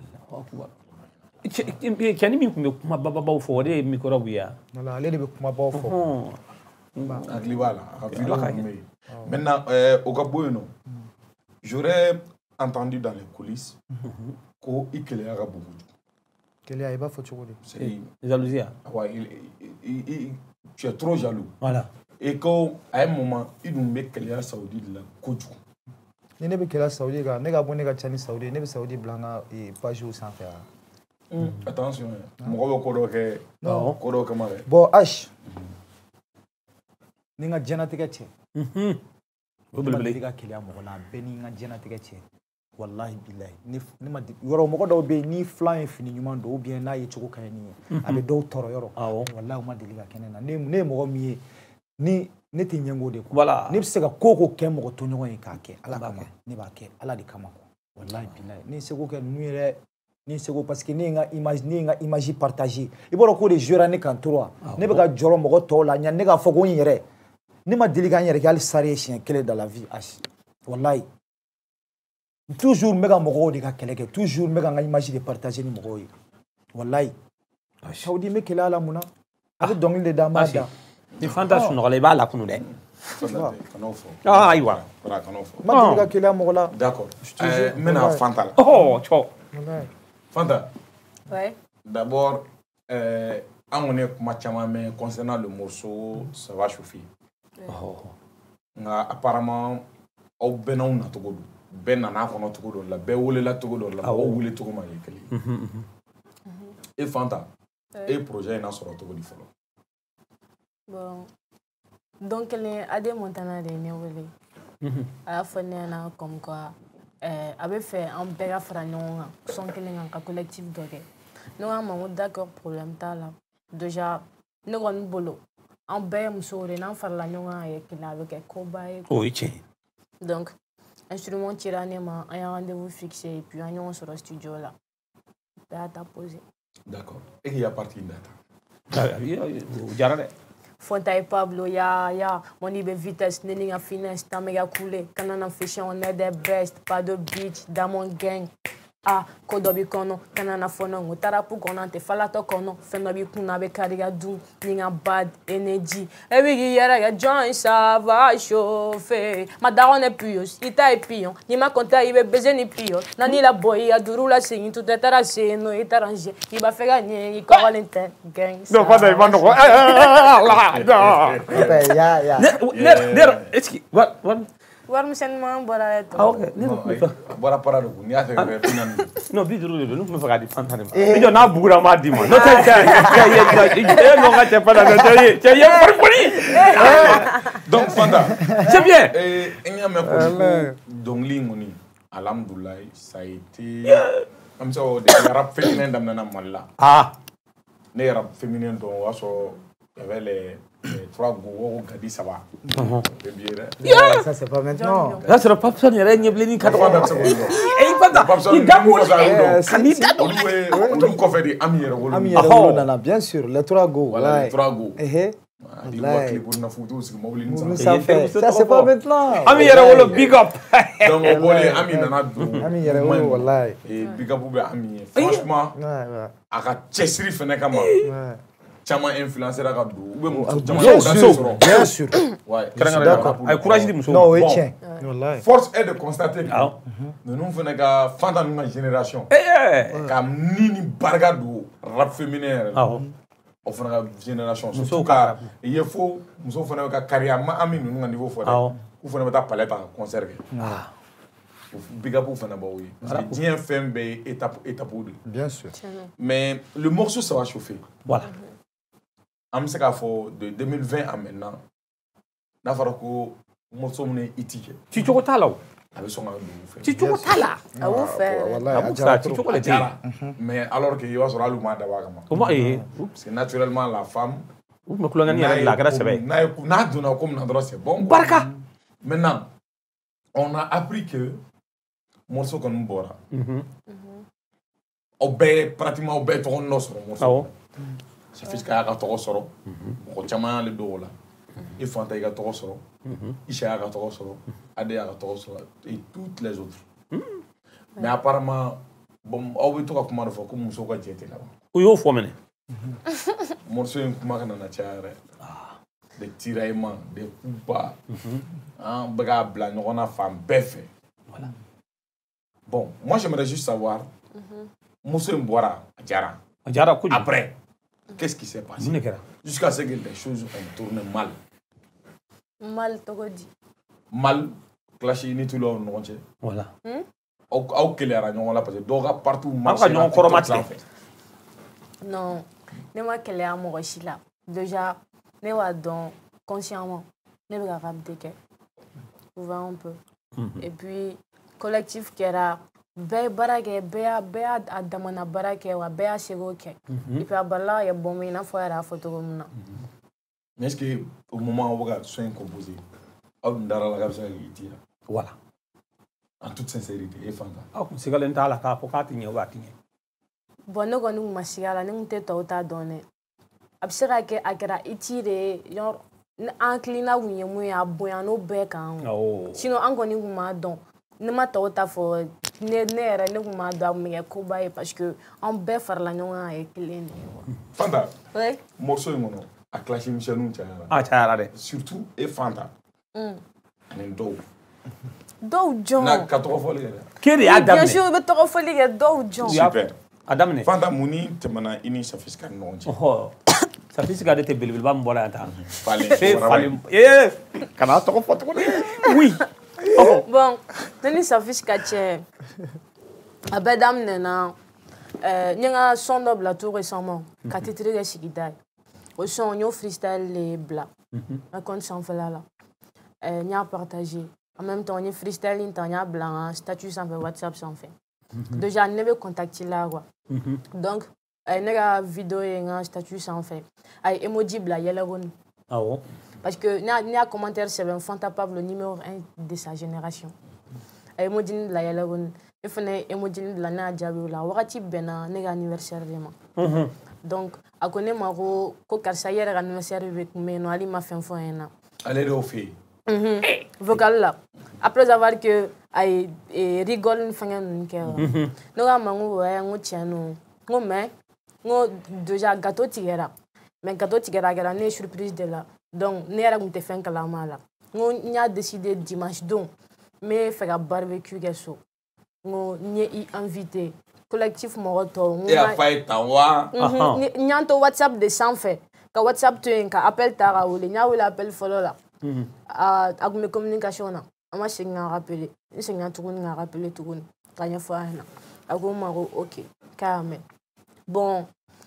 Cɛ- cɛni min tun bɛ kuma bababaw fɔ o de ye microbe ye a wala ale de bɛ kumabaw fɔ Hɔn. hakili b'a la a ka video Ala ka mun bɛ yen maintenant euh, o ka bɔ yen nɔ j'aurais entendu dans les coulisses ko i keleya ka bon kojugu keleya i b'a fɔ cogo di c'est jalousie a ouais, il, il, il, tu es trop jaloux voilà et ko à un moment i dun bɛ keleya saudi de la kojugu ni ne bɛ keleya saudi kan ne ka bɔ ne ka ca ni saudi ye ne bɛ saudi bila n ka eh, page sanfɛ wa attention mɔgɔ bɛ ko dɔ kɛ Non. ko dɔ kama dɛ bon h ni n ka diɲɛnatigɛ cɛ o ne ma deli belebele ka keleya mɔgɔ la a bɛɛ ni n ka diɲɛnatigɛ cɛ walahi bilahi ne ne ma deli yɔrɔ mɔgɔ dɔw bɛ yen ni filan ye fini ɲuman don ou bien n'a ye cogo ka ɲi ni ye a bɛ dɔw tɔɔrɔ yɔrɔ Awɔ. walahi o ma deli ka kɛ ne na ne ne ye mɔgɔ min ye ni ne tɛ ɲɛngo de kuwa voilà ne bɛ se ka ko o ko kɛ mɔgɔ to ɲɔgɔn ye k'a kɛ ala kama ne b'a kɛ ala de kama quoi walahi bilahi ne ye seko kɛ ninnu yɛrɛ ne ye seko parce que ne ye n ka image ne ye n ka image partager i b'a dɔn k'o de jouera ne kan trop ne bɛ ka jɔrɔ mɔgɔ tɔw la yanni ne k'a fɔ ko n yɛrɛ ne ma deli ka n yɛrɛ kɛ hali sari ye siɲɛ kelen dans la vie ayi walahi toujours n bɛ ka mɔgɔw de ka kɛlɛ kɛ toujours n bɛ ka n ka image de partager ni mɔgɔw ye walahi saudi n bɛ kɛlɛ ala mun na a bɛ dɔnkili de da an b'a Basi. da ni fanta sunɔgɔla i b'a lakunu dɛ Fanta tɛ, kan'o fɔ Ah, ayiwa voilà kan'o fɔ n ma deli ka kɛlɛ mɔgɔ la d'accord te euh, jure, n bɛna wallahi. Fanta la ɔhɔ cɔ walahi Fanta Ouais. d'abord euh, an kɔni ye kuma caman mɛn concernant le morceau ça va chauffer nka apparemment aw bɛnnaw nacogo don bɛɛ nana kɔnɔ cogo dɔ la bɛɛ welela cogo dɔ la mɔgɔw wele cogo ma ye kelen e Fanta e ye projet in na sɔrɔ cogo di fɔlɔ bon donc kelen Ade Montana de ne wele a y'a fɔ ne ɲɛna comme quoi euh, a bɛ fɛ an bɛɛ ka fara ɲɔgɔn kan son kelen kan ka collectif dɔ kɛ ne ko a ma ko d'accord problème t'a la déjà ne kɔni bolo an bɛɛ ye musow de n'an farala ɲɔgɔn kan ye kelen a bɛ kɛ koba ye o ye tiɲɛ ye donc instrument cira ne ma an y'a rendez-vous fixé et puis an ɲɔgɔn sɔrɔ studio la bɛɛ y'a ta posé d'accord e k'i ya partie in data o diyara dɛ Fonta et Pablo, ya, ya, mon ibe vitesse, nenning a finesse, ta mega coulé, canana fichier, on est des best, pas de bitch, dans mon gang. Ah, kodobi kono, canana fono, utarapu konante, falato kono, fenobi kuna be kariga du, ninga bad energy. Ebi yera ya join, ça va chauffer. Ma daronne est pios, ita est pion, ni ma conta ibe baiser ni pio. Nani la boy, ya duru la signe, tout est arrangé, no est arrangé. Il va faire gagner, il colle l'inter, gang. Non, pas d'ailleurs, non. Ya, ya. Ne, ne, est-ce que, what, what? War musenman bora eto. Ah, ok. Ne bɔra parade kun n'i y'a tɛgɛ fɛ finan non bi duuru de don ne tun bɛ fɛ k'a di Fanta de ma ni jɔ n'a bugura m'a di ma n'o tɛ cɛ cɛ ye e ɲɔgɔn ka cɛ Fanta dɛ cɛ ye cɛ ye farifoni donc Fanta c'est bien e ɲ'a mɛn ko dɔnkili in kɔni alhamdulilayi ça a été an bɛ se k'o de rap féminin daminɛna Mali la ah ne ye rap féminin dɔn o y'a sɔrɔ il y avait les trois go gadi saba c'est bien dɛ Ça, c'est pas maintenant. y'a sɔrɔ Papson yɛrɛ ɲɛbilenni ka dɔgɔ Fanta bɛ se k'o dɔn e Fanta Papson i da b'o ni la Musa ka n'i da don olu ye olu kɔfɛ de Ami yɛrɛ wolo Ami Yɛrɛwolo nana, bien sûr, les trois go. voilà les trois go Eh, di wa clip na futu sigi mobili ni Nous sa ça fait. Ça, c'est pas maintenant. Ami yɛrɛ wolo big up donc o bɔlen Ami nana don Ami Yɛrɛwolo, wallahi. et big up bɛ Ami ye franchement Ouais, ouais. a ka cɛsiri fɛnɛ kama Ouais. caman influencer ka don ou bien muso caman Bien ka sûr, sɔrɔ bien sûr. ouais d'accord a ye courage di muso Non, oui, Bon. tiens. Wallahi. force est de constater que Ah. ninnu fɛnɛ ka Fanta ninnu ka génération eh ka ni ni barika don rap féminin yɛrɛ la awɔ o fana ka génération Musow surtout ka ka rap. i ye fo muso fana bɛ ka kari a ma Ami ninnu ka niveau fɔ Awɔ. dɛ k'u fana bɛ taa palais ta ka concert kɛ ah big up fana b'aw ye parce que diɲɛ fɛn bɛɛ ye étape étape de Bien sûr. mais le morceau ça va chauffer voilà an bɛ se k'a fɔ de deux mille vingt à maintenant n'a fɔra ko morceau min ye hit kɛ ci cogo t'a la o a bɛ sɔn ka don u fɛ ci cogo t'a la A y'o fɛ. Wallahi, a a b'u diyara sa ci trop. cogo de tɛ yen mais alors que i b'a sɔrɔ hali u m'a dabɔ a kama o ma ee parce que naturellement la femme u tun bɛ kulonkɛni yɛrɛ de la a kɛra sɛbɛ ye n'a ye n'a donna ko min na dɔrɔn c'est bon barika maintenant on a appris que morceau kɔni bɔra aw bɛɛ pratiquement aw bɛɛ tɔgɔ nɔ sɔrɔ morceau awɔ Safisika y'a ka tɔgɔ sɔrɔ mɔgɔ caman y'ale dɔn o la i Fanta y'i ka tɔgɔ sɔrɔ Isha y'a ka tɔgɔ sɔrɔ Ade y'a ka tɔgɔ sɔrɔ et toutes les autres mais apparemment bon aw bɛ to ka kuma de fɔ ko musow ka jɛ tɛ laban u y'o fɔ mɛnɛ morceau in kuma ka nana caya yɛrɛ des tiraillements des coups bas an bɛ k'a bila ɲɔgɔn na fan bɛɛ fɛ bon moi j'aimerais juste savoir muso in bɔra a diyara a diyara kojugu après qu'est-ce qui s'est passé mun de kɛra jusqu'à ce que les choses ont tourné mal Mal togo di. mal clash ni tulu aw ni ɲɔgɔn cɛ voilà aw aw keleyara ɲɔgɔn la parce que dɔw ka partout an ka ɲɔgɔn kɔrɔma tigɛ Non, ne ma kɛlɛya mɔgɔ si la. Déjà, ne b'a dɔn consciemment ne bɛ ka rap de kɛ. Tu vois un peu. Et puis, collectif kɛra bɛɛ ye baara kɛ bɛɛ y'a bɛɛ y'a a damana baara kɛ wa bɛɛ y'a seko kɛ. Et puis a balila ka kɛ bɔn min i n'a fɔ a yɛrɛ y'a fɔ cogo min na. mais est ce que au moment où aw bɛ ka son in composer aw dun dara la k'a bɛ se ka kɛ hit ye voilà en toute sincérité e Fanta aw kun sigalen t'a la k'a fɔ k'a tɛ ɲɛ ou a tɛ ɲɛ Bon ne kɔni kun ma sigi a la ne kun tɛ tɔw ta dɔn dɛ. A bɛ se ka kɛ a kɛra hit de ye genre an hakilina kun ye mun ye a bonya n'o bɛɛ kan. awɔ Sinon an kɔni kun m'a dɔn ne ma tɔw ta fɔ ne ne yɛrɛ ne kun m'a dɔn a kun bɛ kɛ koba ye parce que an bɛɛ farala ɲɔgɔn kan a ye kelen de ye quoi. Fanta Oui. morceau in kɔnɔ a clash misɛnninw cayara a cayara dɛ surtout e Fanta ani dɔw Dɔw jɔn. n'a ka tɔgɔ fɔli kɛ dɛ k'e de y'a Bien sûr daminɛ i bɛ tɔgɔ fɔli kɛ dɔw jɔn. super a daminɛ Fanta mun ni tɛmɛna i ni Safisika ni ɲɔgɔn cɛ ɔhɔ Safisika de tɛ belebeleba min bɔra yan tan falen fɛn falen ee kana tɔgɔ fɔ tuguni oui Bon, nani Safis Kache. Abedam nena. Euh, Nyenga son noble la tout récemment. Katitre de Sigidai. Au son, nyo freestyle les blas. Un compte sans fait là. Euh, Nya partagé. En même temps, on freestyle intanya blanc, statut sans fait WhatsApp sans fait. Déjà, on n'avait contacté là quoi. Donc, on a vidéo et un statut sans fait. Ay emoji bla yela gon. Ah bon? Parce que n'a n'a commentaire c'est un Fanta Pablo numéro un de sa génération. Ay emoji bla yela gon. Il faut ne emoji bla na jabi la wakati bena nega anniversaire vraiment. Donc, à connaît maro ko karsa yera anniversaire avec mais no ali ma fin fo ena. Allez au fait. Mhm. Vocal là. Après avoir que ay rigole fangan nke. No ga mangu wa ngo tiano. Ngo mais ngo déjà gâteau tigera. Mais gâteau tigera gara ne surprise de là. Donc ne era ngte fin kala mala. Ngo nya décidé dimanche donc mais faire barbecue gesso. Ngo nye i invité collectif moroto. Et a fait tawa. Nyanto WhatsApp de sans fait. Ka WhatsApp tu en ka appel tara ou le nya ou l'appel follow là. Ah ak me communication na. Ama singa rappeler. Singa tout nga rappeler tout gon. Kanya fois na. Ago maro OK. Carmen. Bon,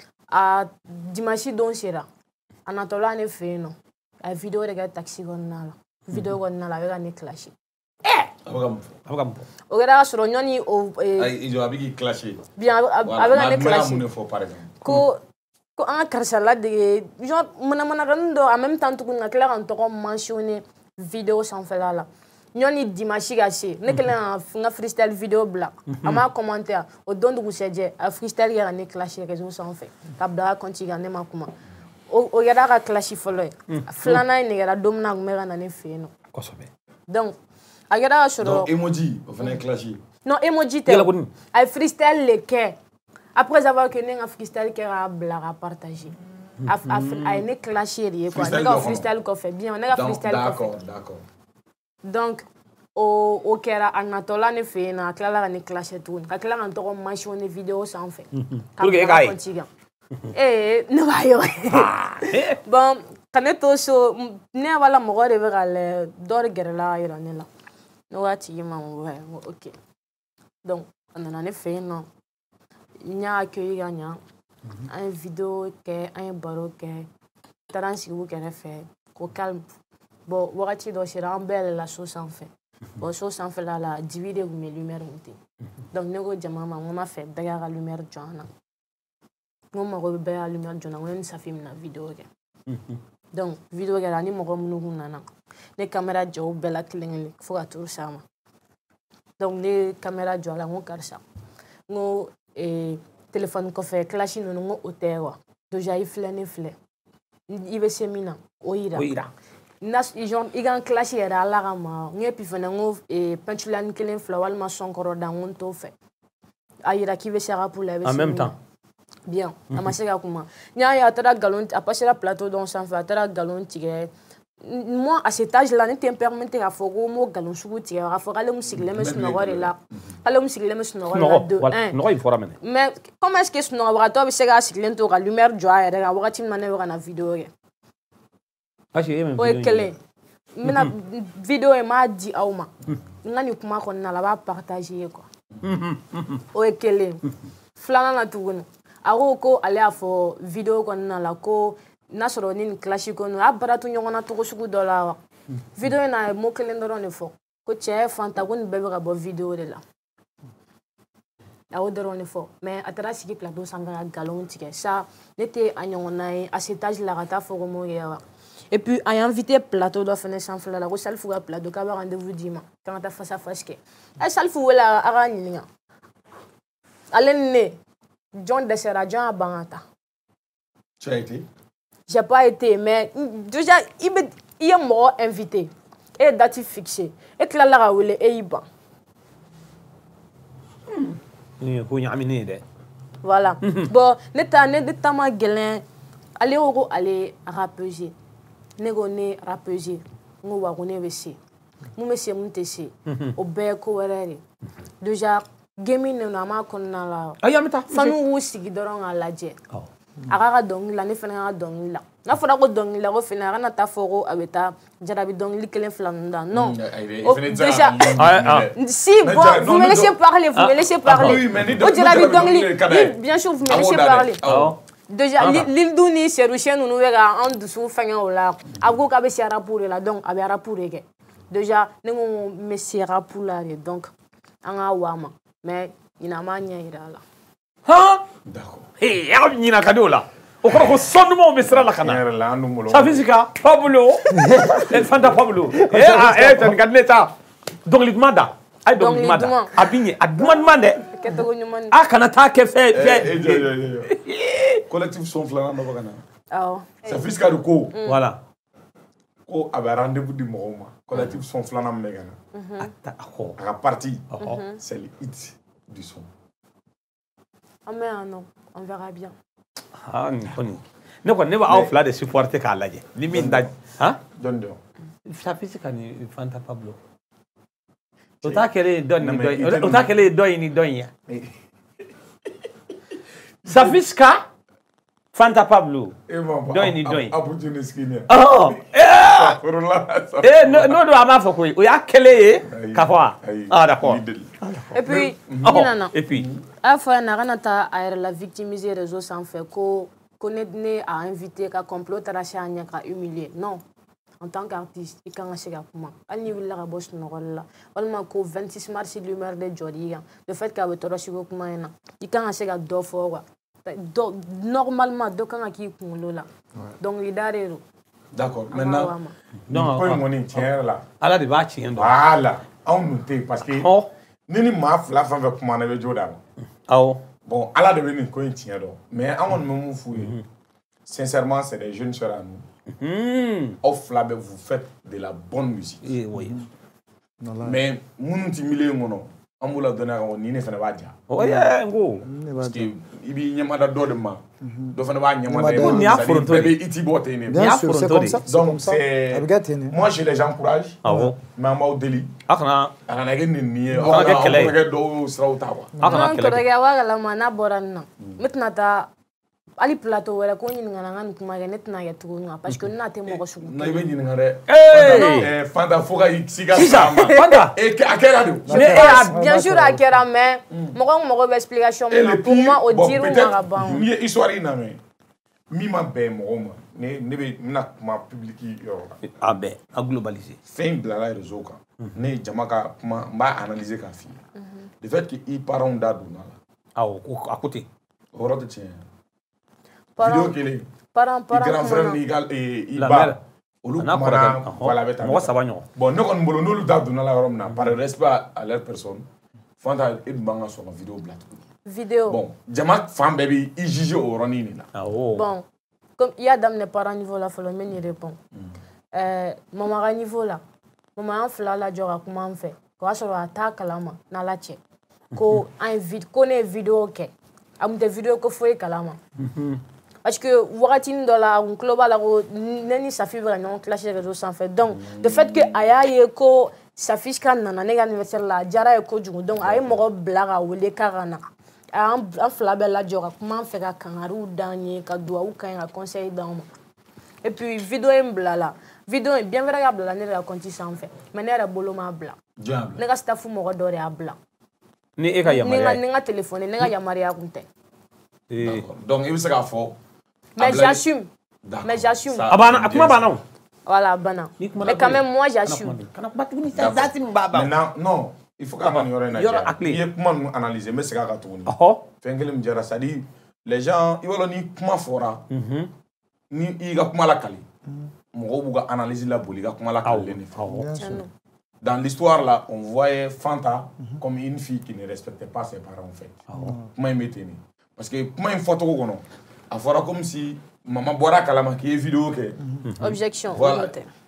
à dimanche donc sera. Anatola ne fait non. La vidéo de taxi gon na la. Vidéo gon na la avec un clash. Eh! Abagam. Abagam. O gara sur nyoni o Ay ijo abigi clash. Bien avec un clash. Moi faut par exemple. Ko ko an karsala de genre mona mona rando en même temps tout nga clair en to mentionner vidéo sans faire là. Nyoni dimanche gâché ne kala nga freestyle vidéo bla ama commentaire o don du sedje a freestyle ya ne clash réseau sans fait kabda continue ne makuma o o yada ka clash follow flana ne yada domna ngmera na ne fe no kosobe donc a yada soro donc emoji o fana clash non emoji te a freestyle le ke après avoir que ne nga freestyle ke ra bla ra partager a a ne clash ye quoi ne freestyle ko fait bien ne ga freestyle ko d'accord d'accord. Donc, au au kera anatola ne fait na kala ne clash tout ka kala en to mention des vidéos sans fait pour que kai eh ne va yo bon kaneto so ne wala mo gore be gal dor gerla ira ne la no wati ma OK donc on en a fait non nya accueilli gagna un vidéo que un baro que taransi vous qu'elle fait ko calme. Bon, wakati do sera en belle la sauce en fait. Bon, sauce en fait là la divider mes lumières monter. Donc nego jamama on m'a fait bagarre la lumière jona. On m'a rebelle la lumière jona on ça filme la vidéo. Donc vidéo ga ni mo ko munu nana. Les caméras jo bella cling faut à tout ça. Donc les caméras jo la on car ça. Ngo et téléphone ko fait clash no ngo otewa. Déjà il flane flé. Il veut semina oira. Oira. Nas ijon igan clash era la gama nge pi fana ngo e pentulan kelen flawal ma sonkoro da ngonto fe ayira ki ve sera pour la en même temps bien amasega kuma nya ya tara galon a passer la plateau dans sans faire tara galon tigre moi à cet âge là n'était permettre à fogo mo galon sugu tigre à fogo le musigle mes sonore là ale musigle mes sonore là de un non il faut ramener mais comment est-ce que sonore laboratoire c'est ga sigle to ga lumière joie era wakati manevre na vidéo. Ah, j'ai même oui, quelle mina vidéo et m'a dit à Ouma. Ngani kuma ko na la ba partager quoi. Oui, quelle flana na tugun. Aro ko ale afo vidéo ko na la ko na soro ni clash ko no abaratu nyongona to ko sugu dollar. Vidéo na mo kelen do ne fo. Ko che fanta ko ni bebe ga bo vidéo de la. Awo do ne fo. Mais atara sigi plateau sanga galon tike. Ça n'était à nyongona à cet âge la rata fo mo ya. Et puis, a invité plateau de faire sans faire la route, ça le fout à plateau, quand rendez-vous dimanche, quand tu as face à face. Et ça le fout à Arania. Allez, John de Serrajan à Bangata. Tu as été? J'ai pas été, mais déjà, il est mort invité. Et date fixée. Et que là, là, où il est, il va. Voilà. Bon, l'état n'est de ta gueulin. Allez, au aller rappeler. Nego ne rappeler ngo wa ko ne be se mu me se mu te se o be ko werere déjà gaming no na ma ko na la ayamita fanu wu sigi doron alaje a ka ka dɔnkili la ne fana ka dɔnkili la n'a fɔra ko dɔnkili la ko fana a kana taa fɔ ko a bɛ taa jarabi dɔnkili kelen fila ninnu da non déjà si bon vous me laissez parler vous me laissez parler o jarabi dɔnkili bien sûr vous me laissez parler déjà Lil Du ni Serusien ninnu bɛ ka an dusu fɛngɛ o la a ko k'a bɛ se arapu de la donc a bɛ arapu de kɛ déjà ne ko n bɛ se arapu la de donc an ka wa ma mais ɲinan m'a ɲɛ yira a la. Han d'accord eh a ɲinan ka di o la o kɔrɔ ko sɔnnimaw bɛ sira la ka na Safisika Pablo Fanta Pablo eh ah eh tani ka di ne ta dɔnkili duman da a ye dɔnkili duman da a bi ɲɛ a duman duman dɛ kɛcogo ɲuman a kana taa kɛ fɛn fɛn collectif son filanan dɔ bɛ ka na awɔ Safisika de ko voilà ko a bɛ rendez-vous di mɔgɔw ma collectif son filanan min bɛ ka na a ka parti c'est le hit du son an bɛ yan nɔ on verra bien ah nin kɔni ne kɔni ne b'aw fila de supporter k'a lajɛ ni min da han jɔn jɔn Safisika ni Fanta Pablo o t'a kɛlen dɔ ni dɔ o t'a kɛlen dɔ in ni dɔ in ya Safisika Fanta Pablo dɔ in ni dɔ in Abu Juniski ni oh eh n'o don a m'a fɔ koyi o y'a kɛlen ye k'a fɔ ah d'accord et puis ɲinan et puis a fɔ yan na a kana taa a yɛrɛ la victimiser réseau sanfɛ ko ko ne ne a invité ka complot taara se a ɲɛ ka humilier non en tant qu'artiste i kan ka se ka kuma hali n'i wulila ka bɔ sunɔgɔli la walima ko vingt-six mars lumière de jɔr'i kan le fait que a bɛ tɔɔrɔ siko kuma in na i kan ka se ka dɔ fɔ quoi normalement dɔ kan ka k'i kunkolo la dɔnkilida de don d'accord maintenant donc ko in kɔni tiɲɛ yɛrɛ la ala de b'a tiɲɛ dɔn voilà anw dun tɛ yen parce que ni ni maa fila fɛn fɛn kumana i bɛ jo d'a ma awɔ bon ala de bɛ nin ko in tiɲɛ dɔn mais an kɔni bɛ mun f'u ye sincèrement c'est des jeunes sœurs à nous aw fila bɛ vous faites de la bonne musique mais minnu ti milieu in kɔnɔ an b'u la dɔnniya kan ko nin ne fana b'a diya n ko parce que i b'i ɲɛmada dɔ de ma dɔ fana b'a ɲɛmada e ma ni y'a foronto bɛɛ bɛ i ti bɔ ten de bien sûr c'est comme ça donc c'est a bɛ kɛ ten de moi je les encourage awɔ mais an b'aw deli a kana a kana kɛ nin nin ye a kana kɛ kɛlɛ ye aw kɛ dɔw siraw ta quoi a kana n kɛlɛ kɔrɔkɛ a b'a kalama n'a bɔra nin na ne tɛna taa hali plateau wɛrɛ ko ɲininka n ka nin kuma kɛ ne tɛna kɛ tuguni kan parce que n'a tɛ mɔgɔ sugu non i bɛ ɲininka dɛ ee Fanta fo ka i si ka sa ma Fanta a kɛra de ne e y'a bien sûr a kɛra mais mɔgɔ mɔgɔ bɛ explication min na pour moi o dir'u ma ka ban n'i ye histoire in lamɛn min ma bɛn mɔgɔw ma ne ne bɛ n bɛna kuma public yɔrɔ la a bɛɛ a globaliser fɛn in bilala réseau kan ne ye jama ka kuma n b'a analyser k'a f'i ye le fait que i parents da donna la awɔ a ko ten o yɔrɔ tɛ tiɲɛ ye video kelen parent i parent grand frère n'i ka i ba olu kumana voilà bɛ taa mɔgɔ saba ɲɔgɔn bon ne kɔni bolo n'olu da donna la yɔrɔ min na par respect à leur personne Fanta e dun b'an ka sɔn ka video bila tuguni vidéo bon jama fan bɛɛ bɛ i juger o yɔrɔnin de la awɔ bon comme i y'a daminɛ parent niveau la fɔlɔ n bɛ nin répond ɛɛ mama ka niveau la mama y'an fila lajɔ ka kuma an fɛ o y'a sɔrɔ a t'a kalama n'ala cɛ ko an ye vid ko ne ye video kɛ a tun tɛ video ko foyi kalama parce que wagatinin dɔ la a kun tulo b'a la ko ne ni Safi bɛ ka ɲɔgɔn clash réseau sanfɛ donc le fait que a y'a ye ko Safisika nana ne ka anniversaire la a diyara ye kojugu donc a ye mɔgɔ bila ka wele k'a ka na a an fila bɛɛ lajɔ ka kuma an fɛ ka kangariw d'an ye ka duwawu k'an ye ka conseil d'an ma et puis video in bilala video in bien vrai k'a bilala ne de ka compte sanfɛ mais ne yɛrɛ bolo m'a bila ne ka staff mɔgɔ dɔ de y'a bila ni e ka yamaruya ni n ka téléphone ne ka yamaruya kun tɛ donc i bɛ se k'a fɔ mais j'assume mais j'assume a banna a kuma banna voilà banna mais quand même moi j'assume maintenant non il faut k'a ka nin yɔrɔ in lajɛ i ye kuma ninnu analyser n bɛ segin a kan tuguni fɛn kelen min diyara c'est à dire les gens i b'a dɔn ni kuma fɔra ni i y'i ka kuma lakali mɔgɔw b'u ka analyse laboli i ka kuma lakalilen de fɛ dans l'histoire là on voyait Fanta comme une fille qui ne respectait pas ses parents en fait kuma in bɛ ten de parce que kuma in fɔcogo kɔnɔ a fɔra comme si maman bɔra a kalama k'i ye vidéo kɛ objection voilà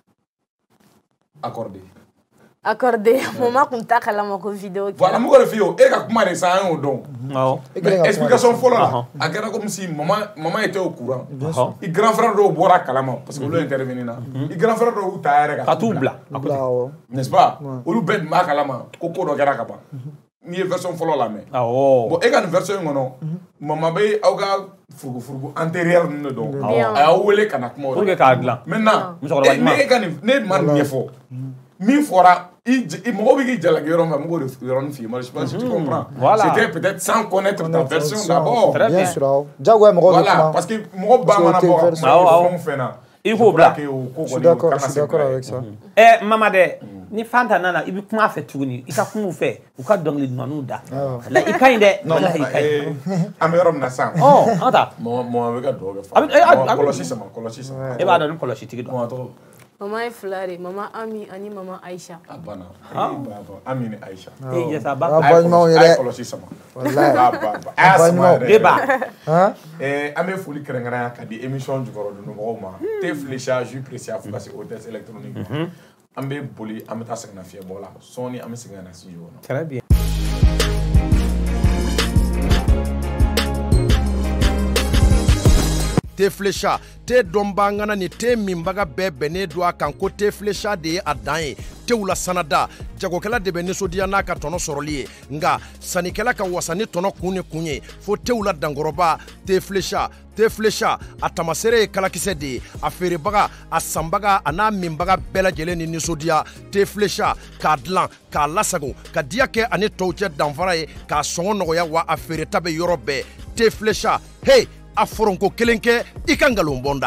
accordé accordé maman kun t'a kalama ko vidéo kɛ voilà mɔgɔ de f'i ye o e ka kuma de sa an y'o dɔn mais explication fɔlɔ la a kɛra comme si maman maman était au courant i grand frère dɔw bɔra a kalama parce que olu intervenir na i grand frère dɔw y'u ta yɛrɛ ka t'u bila n'est-ce pas olu bɛɛ tun b'a kalama ko ko dɔ kɛra ka ban n'i ye version fɔlɔ lamɛn bon e ka nin version in kɔnɔ mama bɛ aw ka furugufurugu antérieur ninnu de dɔn a y'aw wele ka na kuma o pour que k'a dilan maintenant ne ka nin ne ma nin ɲɛfɔ min fɔra i mɔgɔ bɛ k'i jalaki yɔrɔ min fɛ mɔgɔ de yɔrɔnin f'i ye je pense que tu comprends c'était peut-être sans connaître ta version d'abord bien sûr jagoya mɔgɔ bɛ kuma voilà parce que mɔgɔ ba mana bɔ ka kuma fɛn o fɛn na il faut bila je suis d'accord je suis d'accord avec ça eh mama dɛ ni Fanta nana i bɛ kuma fɛ tuguni i ka kuma u fɛ u ka dɔnkili dumanniw da la i ka ɲi dɛ walahi i ka ɲi an bɛ yɔrɔ min na sisan ɔ an ta mɔgɔ bɛ ka dugawu kɛ fa kɔlɔsi sama kɔlɔsi sama e b'a dɔn ni kɔlɔsi tigi dɔn Maman est flairée, maman Ami, Ani, maman Aïcha. Ah bah non. Ah Ami ni Aïcha. Eh yes aba. Abonnement yɛrɛ. Kɔlɔsi sama. Wallahi. Ah bah bah. Abonnement débat. Hein? Eh an bɛ foli kɛrɛnkɛrɛnya ka di émission jukɔrɔ dunu mɔgɔw ma. Thé fléchage, jus précieux fo ka se hôtesse électronique. An bɛ boli an bɛ taa sɛgɛn nafiɲɛbɔ la. Sɔɔni an bɛ segin ka na studio kɔnɔ. Très bien. Te flecha te dɔnbangana ni te minbaga bɛɛ bɛnnen don a kan ko te flecha de ye a dan ye tew la sanada jagokɛla de bɛ nisɔndiya n'a ka tɔnɔ sɔrɔli ye nka sannikɛla ka wasa ni tɔnɔ kun ni kun ye fo tew la dankɔrɔba te flecha te flecha a tamasere ye kalakisɛ de ye a feerebaga a sanbaga a n'a minbaga bɛɛ lajɛlen ni nisɔndiya te flecha k'a dilan k'a lasago ka diya kɛ ani tɔw cɛ danfara ye k'a sɔngɔ nɔgɔya wa a feereta bɛ yɔrɔ bɛɛ te flecha hey a foronko kelen kɛ i ka ngalon bɔnda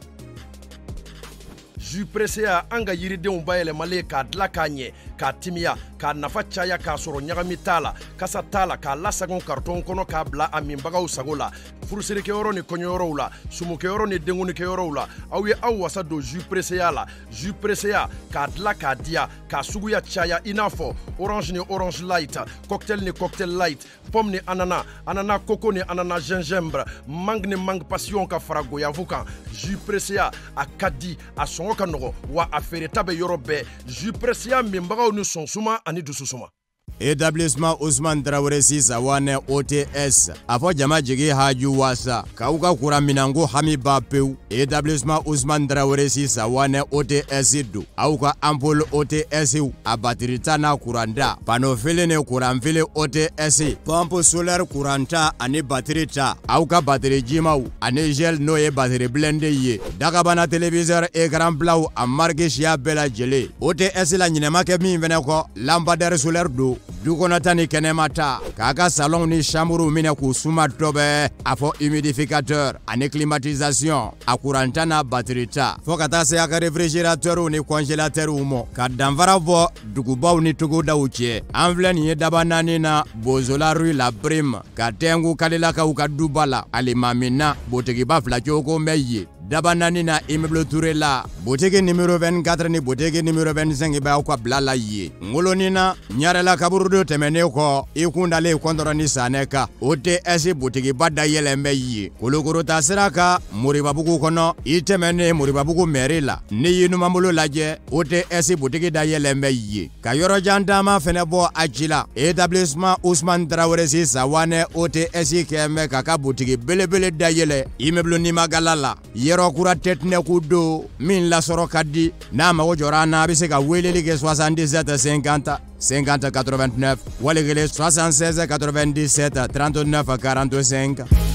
jus pressé ya an ka yiridenw bayɛlɛmalen k'a dilan k'a ɲɛ k'a timiya k'a nafa caya k'a sɔrɔ ɲagami t'a la kasa t'a la k'a lasagon karton kɔnɔ k'a bila a minbagaw sago la furusirikɛyɔrɔ ni kɔɲɔyɔrɔw la sumukɛyɔrɔ ni denkunikɛyɔrɔw la aw ye aw wasa don jus pressé ya la jus pressé ya k'a dilan k'a diya k'a suguya caya i n'a fɔ orange ni orange light cocktail ni cocktail light pomme ni anana anana coco ni anana gingembre mangue ni mangue passion ka fara goyavu kan jus pressé ya a ka di a sɔngɔ ka nɔgɔ wa a feereta bɛ yɔrɔ bɛɛ jus pressé ya minbagaw ni sɔnsuma ani dususuma établissement Ousmane Traoré Sisawane O T S a fɔ jama jigi haju wasa k'aw ka kuran minanko hami ba pewu établissement Ousmane Traoré Sisawane O T S do aw ka ampoule O T S a batiri ta n'a kuran da pano fili ni kuran fili O T S pompe solaire kuran ta ani batiri ta aw ka batiri jimaw ani gel n'o ye batiri blende ye dagabana téléviseur écran blaw a marque siya bɛɛ lajɛlen O T S la ɲinɛma kɛ min fɛnɛ kɔ lampadaire solaire do dukɔnɔta ni kɛnɛma ta k'a ka salon ni chambre minɛ k'u suma dɔbɛ a fɔ humidificateur ani climatisation a kuranta n'a batiri ta fɔ ka taa se a ka réfrigérateur ni congélateur mɔ ka danfara bɔ dugubaw ni togodaw cɛ an filɛ nin ye daba naani na bozola rue la prime ka tɛngu kalilakaw ka duba la alimamina botigiba fila cogo bɛ ye daba naani na immeuble Touré la boutique numéro vingt-quatre ni boutique numéro vingt-cinq bɛ aw ka bila la ye ngoloni na ɲarela kaburu do tɛmɛnen kɔ i kun dalen kɔntɔrɔ ni sanɛ kan O T S boutiquiba dayɛlɛn bɛ ye kolokoro ta sira kan moribabugu kɔnɔ i tɛmɛnen moribabugu mairie la ni y'i numanbolo lajɛ O T S boutique dayɛlɛn bɛ ye ka yɔrɔjan taama fɛnɛ bɔ a ci la établissement Ousmane Traoré Sisawane O T S kɛn bɛ k'a ka boutique belebele dayɛlɛ immeuble Nimagala la yɔrɔ kura tɛtinɛku do min lasɔrɔ ka di n'a mago jɔra an na a bɛ se ka weleli kɛ soixante-dix-sept cinquante cinquante quatre-vingt-neuf walikele soixante-seize quatre-vingt-dix-sept trente-neuf quarante-cinq.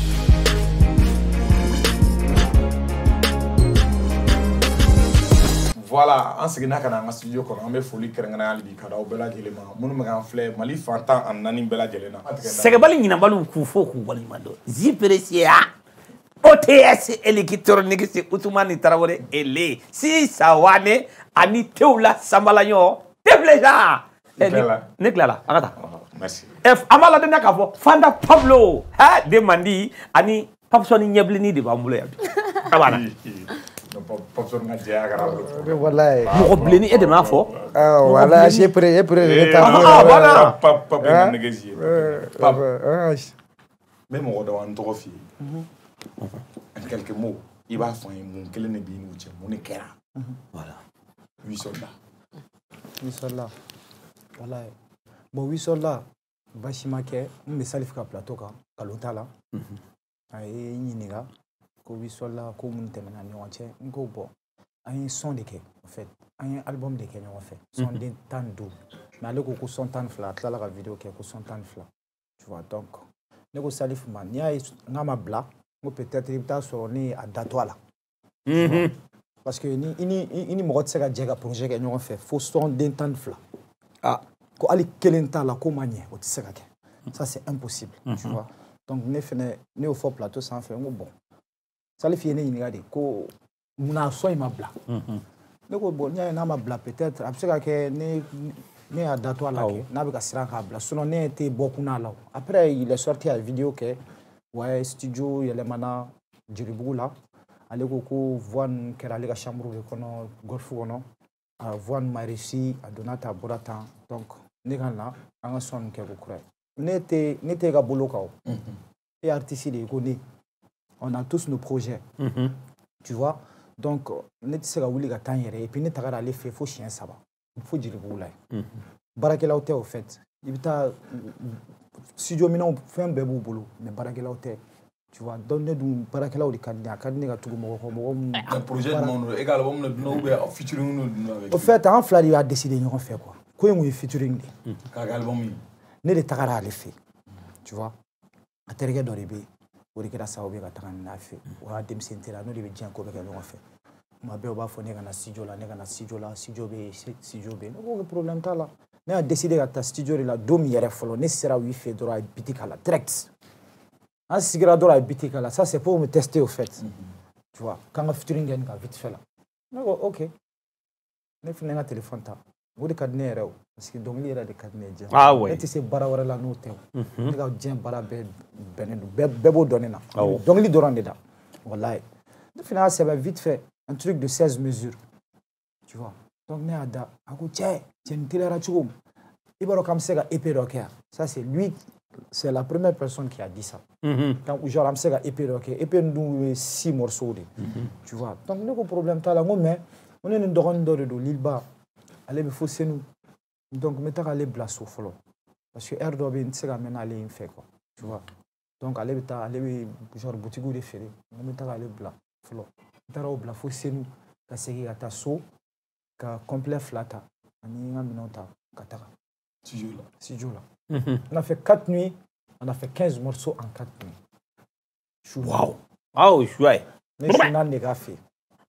Voilà, an seginna ka na an ka studio kɔnɔ an bɛ foli kɛrɛnkɛrɛnya hali bi ka d'aw bɛɛ lajɛlen ma minnu bɛ k'an filɛ Mali fantan ani naani bɛɛ lajɛlen na. Sɛgɛbali ɲinabaliw k'u fɔ k'u waleɲuman dɔn jus pressé ya O T S électronique Ousmane Traoré ele Sisawane ani tew la sambalaɲɔ te flecha ne tilala an ka taa merci an b'a ladɔnniya k'a fɔ Fanta Pablo ha de mandi ani Papsoni ɲɛbilenni de b'an bolo yan bi a b'a la Papsoni ka jɛya kɛra bolo wallahi mɔgɔ bilenni e de m'a fɔ wala j'ai pré j'ai pré de ta ah voilà pap pap na nege ji pap mais mɔgɔ dɔ an tɔgɔ f'i ye en quelques mots i b'a fɔ an ye mun kelen de b'i n'u cɛ mun de kɛra voilà huit soldats huit soldats wallahi bon huit soldats basi ma kɛ n bɛ Salif ka plateau kan kalon t'a la a ye n ɲininka ko huit soldats ko mun tɛmɛna ni ɲɔgɔn cɛ n ko bon an ye son de kɛ en fait an ye album de kɛ ɲɔgɔn fɛ son den tan ni duuru mais ale ko ko cent tan fila tla la vidéo kɛ ko cent tan fila tu vois donc ne ko Salif ma ni ay ngama bla ngo peut-être il ta sɔrɔ ni a dato la mhm parce que ni ni ni mɔgɔ tɛ se ka jɛ ka projet kɛ ɲɔgɔn fɛ fo cent den tan fila ah ko ali kelen ta la ko ma ɲɛ o tɛ se ka kɛ ça c'est impossible tu vois donc ne fɛnɛ ne y'o fɔ plateau sanfɛ ngo bon Salif ye ne ɲininka de ko munna sɔn in ma bila ne ko bon n'a ma bila peut-être a bɛ se ka kɛ ne ne y'a dato a la kɛ n'a bɛ ka siran k'a bila sinon ne tɛ bɔ kunna la après il est sorti a vidéo kɛ ouais studio yɛlɛmana Jiribugu la ale ko ko voix ninnu kɛra ale ka chambre de kɔnɔ golf kɔnɔ a voix ma réussi a donna ta bɔra tan donc ne ka na an ka son kɛ ko kura ye ne tɛ ne tɛ ka bolo kan o e artiste de ye ko ne on a tous nos projets mm-hmm. tu vois donc ne tɛ se ka wuli ka taa n yɛrɛ et puis ne tagara ale fɛ fo siɲɛ saba fo Jiribugu la ye baarakɛlaw tɛ au fait i bɛ taa studio minɛnw fɛn bɛɛ b'u bolo mais baarakɛlaw tɛ tu vois donc ne dun baarakɛlaw de ka di ne a ka di ne ka tugu mɔgɔ kɔ mɔgɔ min un projet jumɛn don e ka album na dunna ou bien featuring n'o dunna avec au fait an fila de y'a décidé ɲɔgɔn fɛ quoi ko in kun ye featuring de k'a kɛ album ye ne de tagara ale fɛ tu vois a terikɛ dɔ de bɛ yen o de kɛra sababu ye ka taga n'a fɛ o y'a denmisɛnnin tɛ la n'o de bɛ diɲɛ ko bɛɛ kɛ ɲɔgɔn fɛ tuma bɛɛ u b'a fɔ ne ka na studio la ne ka na studio la studio bɛ yen studio bɛ yen ne ko problème t'a la ne y'a décidé ka taa studio de la don min yɛrɛ fɔlɔ ne sera u fɛ dɔrɔn a ye biti k'a la direct an sigira dɔrɔn a ye biti k'a la ça c'est pour me tester au fait tu vois k'an ka featuring kɛ nin kan vite fait la ne ko ok ne fana ka téléphone ta o de ka di ne yɛrɛ o parce que dɔnkili yɛrɛ de ka di ne ye diɲɛ ne tɛ se baara wɛrɛ la n'o tɛ o ne ka diɲɛ baara bɛɛ bɛnnen don bɛɛ b'o dɔn ne na dɔnkili dɔrɔn de da walayi ne fana y'a sɛbɛn vite fait un truc de seize mesures tu vois donc ne y'a da a ko cɛ cɛ nin teliyara cogo min i b'a dɔn k'an bɛ se ka E P dɔ kɛ yan ça c'est lui c'est la première personne qui a dit ça donc genre an bɛ se ka E P dɔ kɛ E P nin dun ye six morceaux de tu vois donc ne ko problème t'a la n ko mais ko ne ni dɔgɔnin dɔ de don Lilba ale bɛ fo Senu donc n bɛ taga ale bila so fɔlɔ parce que heure dɔ bɛ yen n tɛ se ka mɛn n'ale ye n fɛ quoi tu vois donc ale bɛ taa ale bɛ genre boutique de feere n bɛ taga ale bila fɔlɔ n taara o bila fo Senu ka segin ka taa so ka complet fila ta ani n ka minɛnw ta ka taga studio la studio la on a fait quatre nuits on a fait quinze morceaux en quatre nuits waouh ah chouette ne sinan de k'a fɛ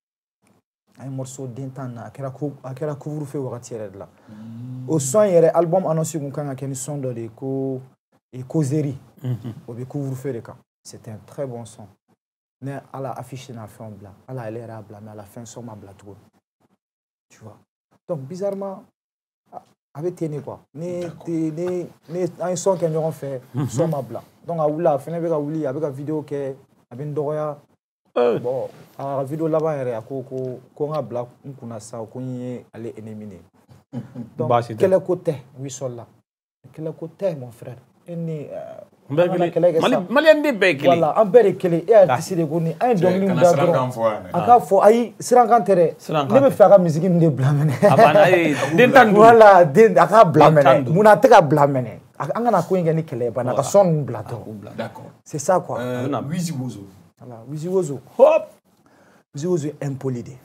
a ye morceau den tan na a kɛra a kɛra couvre-feu wagati yɛrɛ de la o son yɛrɛ album annonce kun kan ka kɛ ni son dɔ de ye ko causerie o bɛ couvre-feu de kan c'était un très bon son ne ala affiché n'a fɛnw bila ala ale yɛrɛ y'a bila mais à la fin son ma bila tuguni tu vois donc bizarrement a bɛ ten de quoi ne ne ne an ye son kɛ ɲɔgɔn fɛ son ma bila donc a wulila a fɛnɛ bɛ ka wuli a bɛ ka vidéo kɛ a bɛ n dɔgɔya bon a ka vidéo laban yɛrɛ a ko ko ko n ka bila n kunna sa ko n ye ale ennemi de ye donc kɛlɛ ko tɛ wisɔl la kɛlɛ ko tɛ mon frère e ni maliyɛn de bɛɛ ye kelen voilà an bɛɛ de kelen e y'a disi de ko ni an ye dɔnkili da dɔrɔn a k'a fɔ ayi sirankan tɛ dɛ ne bɛ fɛ a ka misiki nin de bila mɛnɛ den tan duuru voilà den a k'a bila mɛnɛ mun na a tɛ ka bila mɛnɛ an kana ko in kɛ ni kɛlɛ ye bana a ka son ninnu bila dɔrɔn d'accord c'est ça quoi Wizi Wozo voilà Wizi Wozo hop Wizi Wozo est impoli de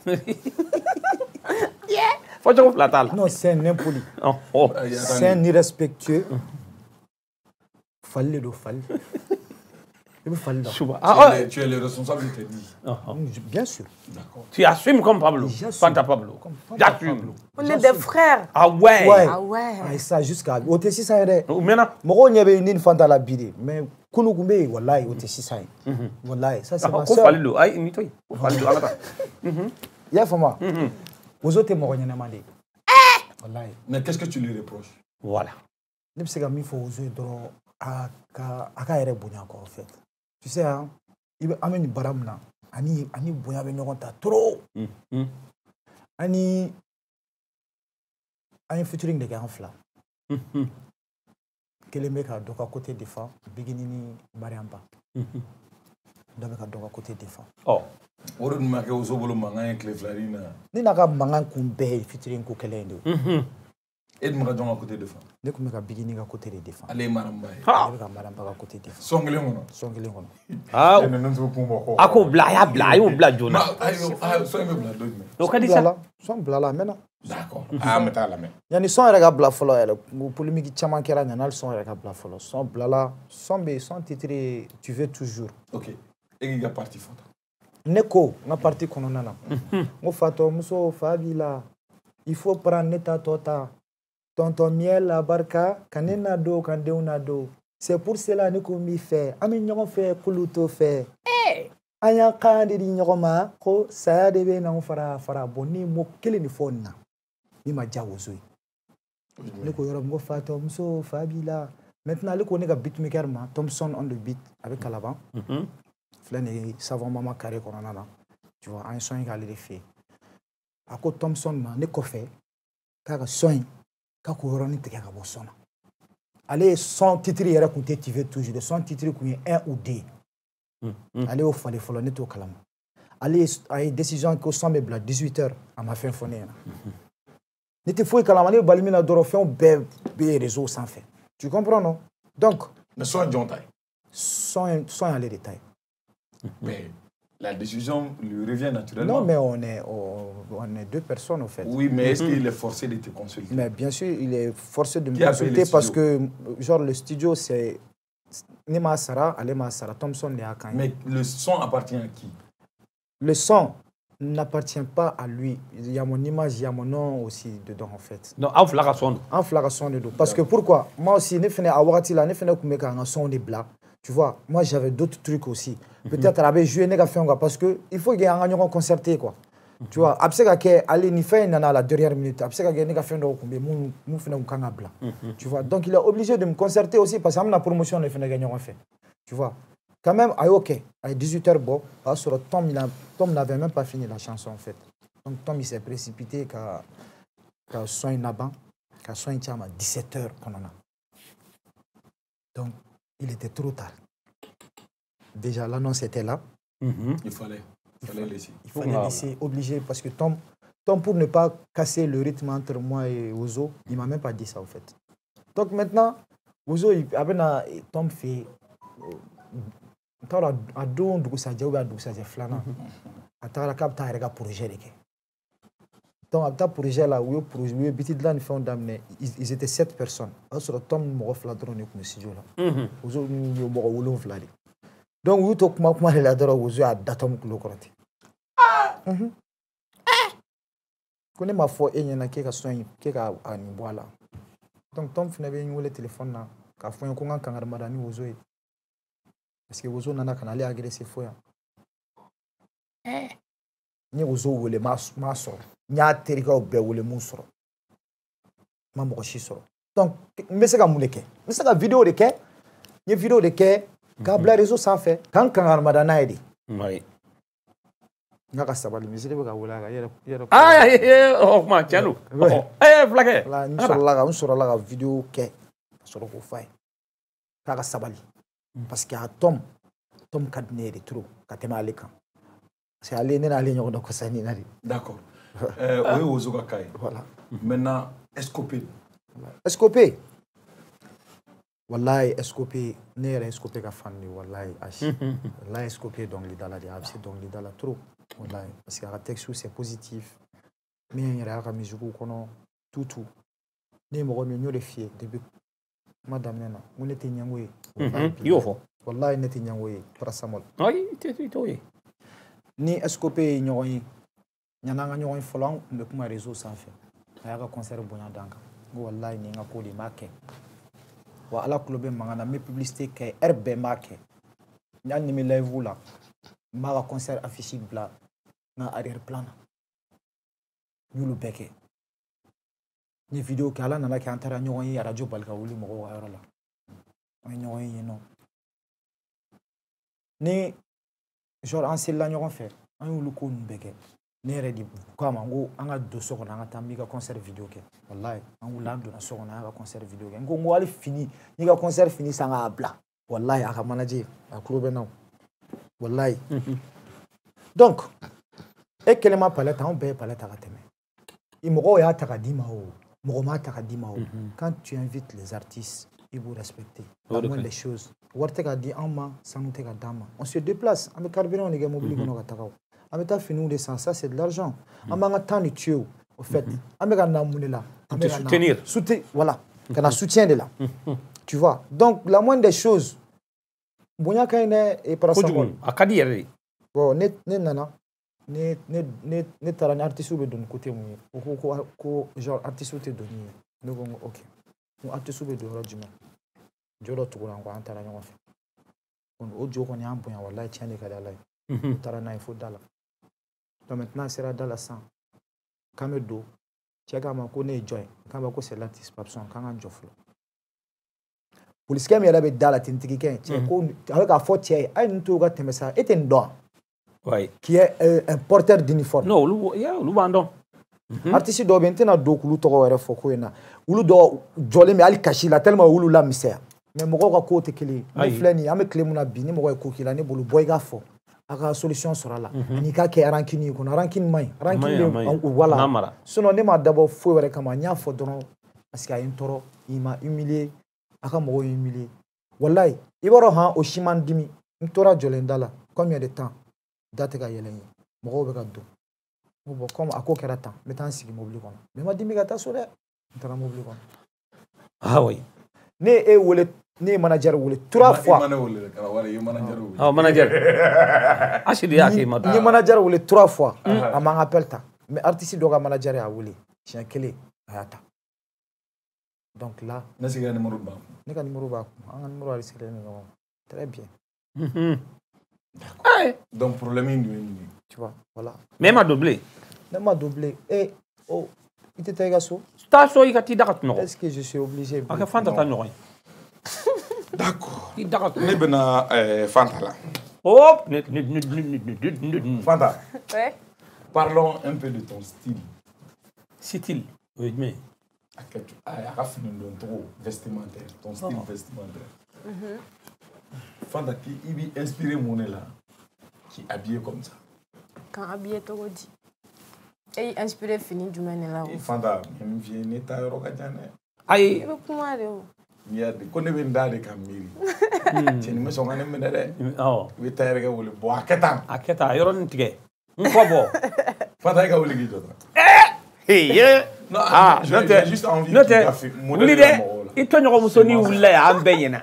fɔ cogo fila t'a la non c'est un impoli oh c'est un irrespectueux fali de don fali i bɛ fali la tu es le responsable de tes vies bien sûr d'accord tu assumes comme Pablo Fanta Pablo j'assume on est des frères ah ouais ah ouais ah ça jusqu'à o tɛ sisan ye dɛ maintenant mɔgɔw ɲɛ bɛ ni Fanta la bi de mais kunu kun bɛ yen walayi o tɛ sisan ye walayi ça c'est ma ko sœur fali don ayi ni to yen ko fali don ala ta i y'a faamu Wozo tɛ mɔgɔ ɲɛnama de ye walayi mais qu'est-ce que tu lui reproches voilà ne bɛ se ka min fɔ Wozo ye dɔrɔn a ka a ka yɛrɛ bonya quoi en fait tu sais hein i bɛ an bɛ nin baara min na ani ani bonya bɛ ɲɔgɔn ta trop ani an ye featuring de kɛ an fila kelen bɛ ka dɔ ka côté défend Bigini ni Mariam Ba dɔ bɛ ka dɔ ka côté défend ɔ o de dun ma kɛ Wozo bolo mankan ye tile fila in na ne n'a ka mankan kun bɛɛ ye featuring ko kelen de ye e dun ma ka jɔn ka côté défend ne kun bɛ ka Bigini ka côté de défend ale ye Mariam Ba ye ale bɛ ka Mariam Ba ka côté défend son kelen kɔnɔ son kelen kɔnɔ ah e ninnu t'u kun bɔ kɔ a k'o bila a y'a bila a y'o bila joona ayi son in bɛ bila don jumɛn o ka di sa son bila la a mɛnna D'accord. Ah, mais t'as la main. Yani son yɛrɛ ka bila fɔlɔ yɛrɛ polémique caman kɛra ɲana hali son yɛrɛ ka bila fɔlɔ son bilala son bɛ son titre ye tu veux toujours. Ok. Et il y a parti photo. Ne ko n ka parti kɔnɔna na n ko fatɔ muso fa b'i la il faut prendre ne ta tɔ ta tonton miel la barika ka ne na don ka n denw na don c'est pour cela ne ko n b'i fɛ an bɛ ɲɔgɔn fɛ k'olu t'o fɛ an y'an kan de di ɲɔgɔn ma ko saya de bɛ n'anw fara fara bon ni mot kelen de fɔ nin na ni ma diya woso ye ne ko yɔrɔ min ko fatɔ muso fa b'i la maintenant ale ko ne ka beatmaker ma Thompson on the beat a bɛ Kalaban filɛ nin ye savon mama carré kɔnɔna na tu vois an ye son in k'ale de fɛ yen a ko Thompson ma ne kɔfɛ k'a ka son in k'a k'o yɔrɔnin tigɛ ka bɔ son na ale ye son titre yɛrɛ tun tɛ tu veux toujours son titre tun ye un ou deux ale y'o falen fɔlɔ ne t'o kalama ale ye a ye décision ko son bɛ bila dix-huit heures a ma fɛn fɔ ne ɲɛna ne tɛ foyi kalama ne bɛ bali min na dɔrɔn fɛnw bɛɛ bɛ réseau sanfɛ tu comprends non donc Mais son jɔn ta ye son son y'ale de ta ye mais la décision lui revient naturellement. Non, mais on est, on, on est deux personnes, au fait. Oui, mais est-ce qu'il est forcé de te consulter? Mais bien sûr, il est forcé de me Qui a fait consulter le parce studio? que, genre, le studio, c'est Nima Sarah, Alema Sarah, Thompson et Akane. Mais le son appartient à qui? Le son n'appartient pas à lui. Il y a mon image, il y a mon nom aussi dedans, en fait. Non, en flaga son. En flaga son dedans. Parce que pourquoi? Moi aussi, ne fais à Wakati là, ne fais pas un son de blanc. Tu vois, moi j'avais d'autres trucs aussi. Peut-être à la jouer parce que il faut qu'il y ait un concerté quoi. Tu vois, après que aller ni faire nana la dernière minute, après que nega fait donc mais mon mon fait un kanga blanc. Tu vois, donc il est obligé de me concerter aussi parce que la promotion ne fait gagner en fait. Tu vois. Quand même, ah ok, à dix-huit heures bon, sur Tom il a Tom n'avait même pas fini la chanson en fait. Donc Tom il s'est précipité qu'à qu'à soin là-bas, qu'à soin à dix-sept heures qu'on en a. Donc il était trop tard. Déjà, l'annonce était là. Mm-hmm. Il fallait, il fallait laisser. Il fallait laisser, obligé, parce que Tom, Tom, pour ne pas casser le rythme entre moi et Ozo, il ne m'a même pas dit ça, en fait. Donc maintenant, Ozo, il, Tom fait... A don dugu sajɛ ou bien a dugusajɛ filanan a tagara k'a bɛ taa a yɛrɛ ka projet de kɛ donc a bɛ taa projet la u ye projet u ye biti dilan ni fɛnw daminɛ ils étaient sept personnes o y'a sɔrɔ Tom ni mɔgɔ fila dɔrɔn de tun bɛ studio la Ozo ninnu ye mɔgɔ wolonfila de donc u y'u to kuma kuma de la dɔrɔn Ozo y'a da Tom kulo kɔrɔ ten ko ne m'a fɔ e ɲɛna k'e ka son in k'e ka a nin bɔ a la donc Tom fana bɛ n wele téléphone na k'a fɔ n ye ko n ka kangarida ni Ozo ye parce que Ozo nana ka na ale agressé fo yan n ye Ozo wele m'a sɔrɔ n y'a terikɛw bɛɛ wele mun sɔrɔ n ma mɔgɔ si sɔrɔ donc n bɛ se ka mun de kɛ n bɛ se ka vidéo de kɛ n ye vidéo de kɛ k'a bila réseau sanfɛ k'an kangarida n'a ye de n ka sabali misiri bɛ ka wele a kan yɛrɛ yɛrɛ ah o kuma tiɲɛ don eh fulakɛ n sɔrɔla ka n sɔrɔla ka vidéo kɛ ka sɔrɔ k'o f'a ye k'a ka sabali parce que a Tom Tom ka di ne ye de trop ka tɛmɛ ale kan parce que ale ne n'ale ɲɔgɔn dɔn kɔsa ni na de. D'accord. O ye Ozo ka cas ye. Voilà. Maintenant Escopé. Escopé. Wallahi Escopé ne yɛrɛ Escopé ka fan de wallahi achi. Wallahi Escopé dɔnkilidala de a bɛ se dɔnkilidala trop wallahi parce que a ka texte c'est positif min yɛrɛ y'a ka musique kɔnɔ tout tout ne ye mɔgɔ min n y'o de f'i ye depuis kuma daminɛ na n ko ne tɛ ɲɛngo ye. I y'o fɔ. Wallahi ne tɛ ɲɛngo ye paracetamol. Ayi i tɛ t'o ye. Ni Escopé ye ɲɔgɔn ye ɲana an ka ɲɔgɔn ye fɔlɔ an tun bɛ kuma réseau sanfɛ a y'a ka concert bonya d'an kan n ko wallahi nin n ka ko de n b'a kɛ wa ala tulo bɛ mankan na n bɛ publicité kɛ heure bɛɛ n b'a kɛ hali ni n bɛ live la n b'a ka concert affiche bila n ka arrière plan na n y'olu bɛɛ kɛ n ye vidéo kɛ ala nana kɛ an taara ɲɔgɔn ye radio bali ka wuli mɔgɔw ka yɔrɔ la an ye ɲɔgɔn ye yen nɔ ni genre an selila ɲɔgɔn fɛ an y'olu ko ninnu bɛɛ kɛ ne yɛrɛ de ko a ma n ko an ka don so kɔnɔ an ka taa n b'i ka concert vidéo kɛ wallahi an wulila an donna so kɔnɔ an y'a ka concert vidéo kɛ n ko n ko hali fini n'i ka concert fini san k'a bila wallahi a ka manager a tulo bɛ n na wallahi donc e kelen ma palette anw bɛɛ ye palette ta ka tɛmɛ i mɔgɔw y'a ta ka d'i ma o mɔgɔ m'a ta ka d'i ma o quand tu invites les artistes il faut respecter la moindre des choses wari tɛ ka di anw ma sanu tɛ ka d'an ma on se déplace an bɛ carburant de kɛ mobili kɔnɔ ka taga o an bɛ taa finiw de san ça c'est de l'argent an b'an ka temps de tuer o au fait an bɛ ka na mun de la an bɛ ka na soutenir soutenir voilà ka na soutien de la tu vois donc la moindre des choses bonya ka ɲi dɛ et kojugu a ka di yɛrɛ de bon ne ne nana ne ne ne ne taara ni artiste bɛ don ni côté mun ye o ko ko ko genre artiste tɛ don ni ye ne ko n ko ok n ko artiste bɛ don yɔrɔ jumɛn jo dɔ tugura n ko an taara ɲɔgɔn fɛ o jo kɔni y'an bonya walayi tiɲɛ de ka di ala ye n taara n'a ye fo da la donc maintenant sera da la sisan k'an bɛ don cɛ k'a ma ko ne ye jɔn ye k'a ma ko c'est l'artiste Papson k'an ka jɔ fɔlɔ polisikɛ min yɛrɛ bɛ da la ten tigikɛ cɛ ko a bɛ k'a fɔ cɛ ye a ye nin to ka tɛmɛ sa e tɛ nin dɔn qui est euh, un porteur d'uniforme non olu ya olu b'an dɔn artiste dɔw bɛ n tɛna don k'olu tɔgɔ wɛrɛ fɔ ko in na olu dɔw jɔlen bɛ hali kasi la tellement olu la misɛya mais mɔgɔw ka ko tɛ kelen ye ne filɛ nin ye an bɛ tile mun na bi ni mɔgɔ ye ko k'i la ne bolo bɔ i k'a fɔ a ka solution sɔrɔ a la ani k'a kɛ rancune ye kɔnɔ rancune man ɲi rancune bɛ voilà sinon ne ma dabɔ foyi wɛrɛ kama n y'a fɔ dɔrɔn parce que a ye n tɔɔrɔ il m'a humilié a ka mɔgɔw ye humilié walayi i b'a dɔn han o si man dimi n tora jɔlen da la combien de temps da tɛ ka yɛlɛ n ye mɔgɔw bɛ ka don n ko bon comme a ko kɛra tan n bɛ taa n sigi mobili kɔnɔ mais n ma dimi ka taa so dɛ n taara mobili kɔnɔ ah oui ne ye e wele ne ye manager wele trois fois ah manager asidi y'a kɛ ma n ye manager wele trois fois a ma n ka appel ta mais artiste dɔ ka manager y'a wele siɲɛ kelen a y'a ta donc là ne sigira numéro b'a kun ne ka numéro b'a kun an ka numéro ale sigilen ɲɔgɔn kan très bien d'accord donc problème in dun ye nin ye tu vois voilà mais e ma don bilen ne ma don bilen e o i tɛ taa i ka so taa so i ka t'i da ka tunɔgɔ est-ce que je suis obligé a kɛ Fanta ta ɲɔgɔn ye d'accord i da ka tunɔgɔ ne bɛna Fanta la hop ne ne ne ne Fanta Ouais. parlons un peu de ton style style o ye jumɛn ye a kɛ a ka fini don cogo vestimentaire ton style vestimentaire Fanta i b'i inspiré mun de la k'i habillé comme ça Quand habillé togo di e inspiré fini jumɛn de la o Fanta min f'i ye ne ta yɔrɔ ka jan dɛ ayi i bɛ kuma de o n'i y'a di ko ne bɛ n da de ka miiri cɛ nin bɛ sɔn ka ne minɛ dɛ awɔ i bɛ tailleur kɛ wele bɔn a kɛ tan a kɛ tan a yɔrɔnin tigɛ n kɔ bɔ Fanta e ka wuli k'i jɔ tan ye ah n'o tɛ n'o tɛ wuli dɛ i tɔɲɔgɔnmusonin wulila yan an bɛɛ ɲɛna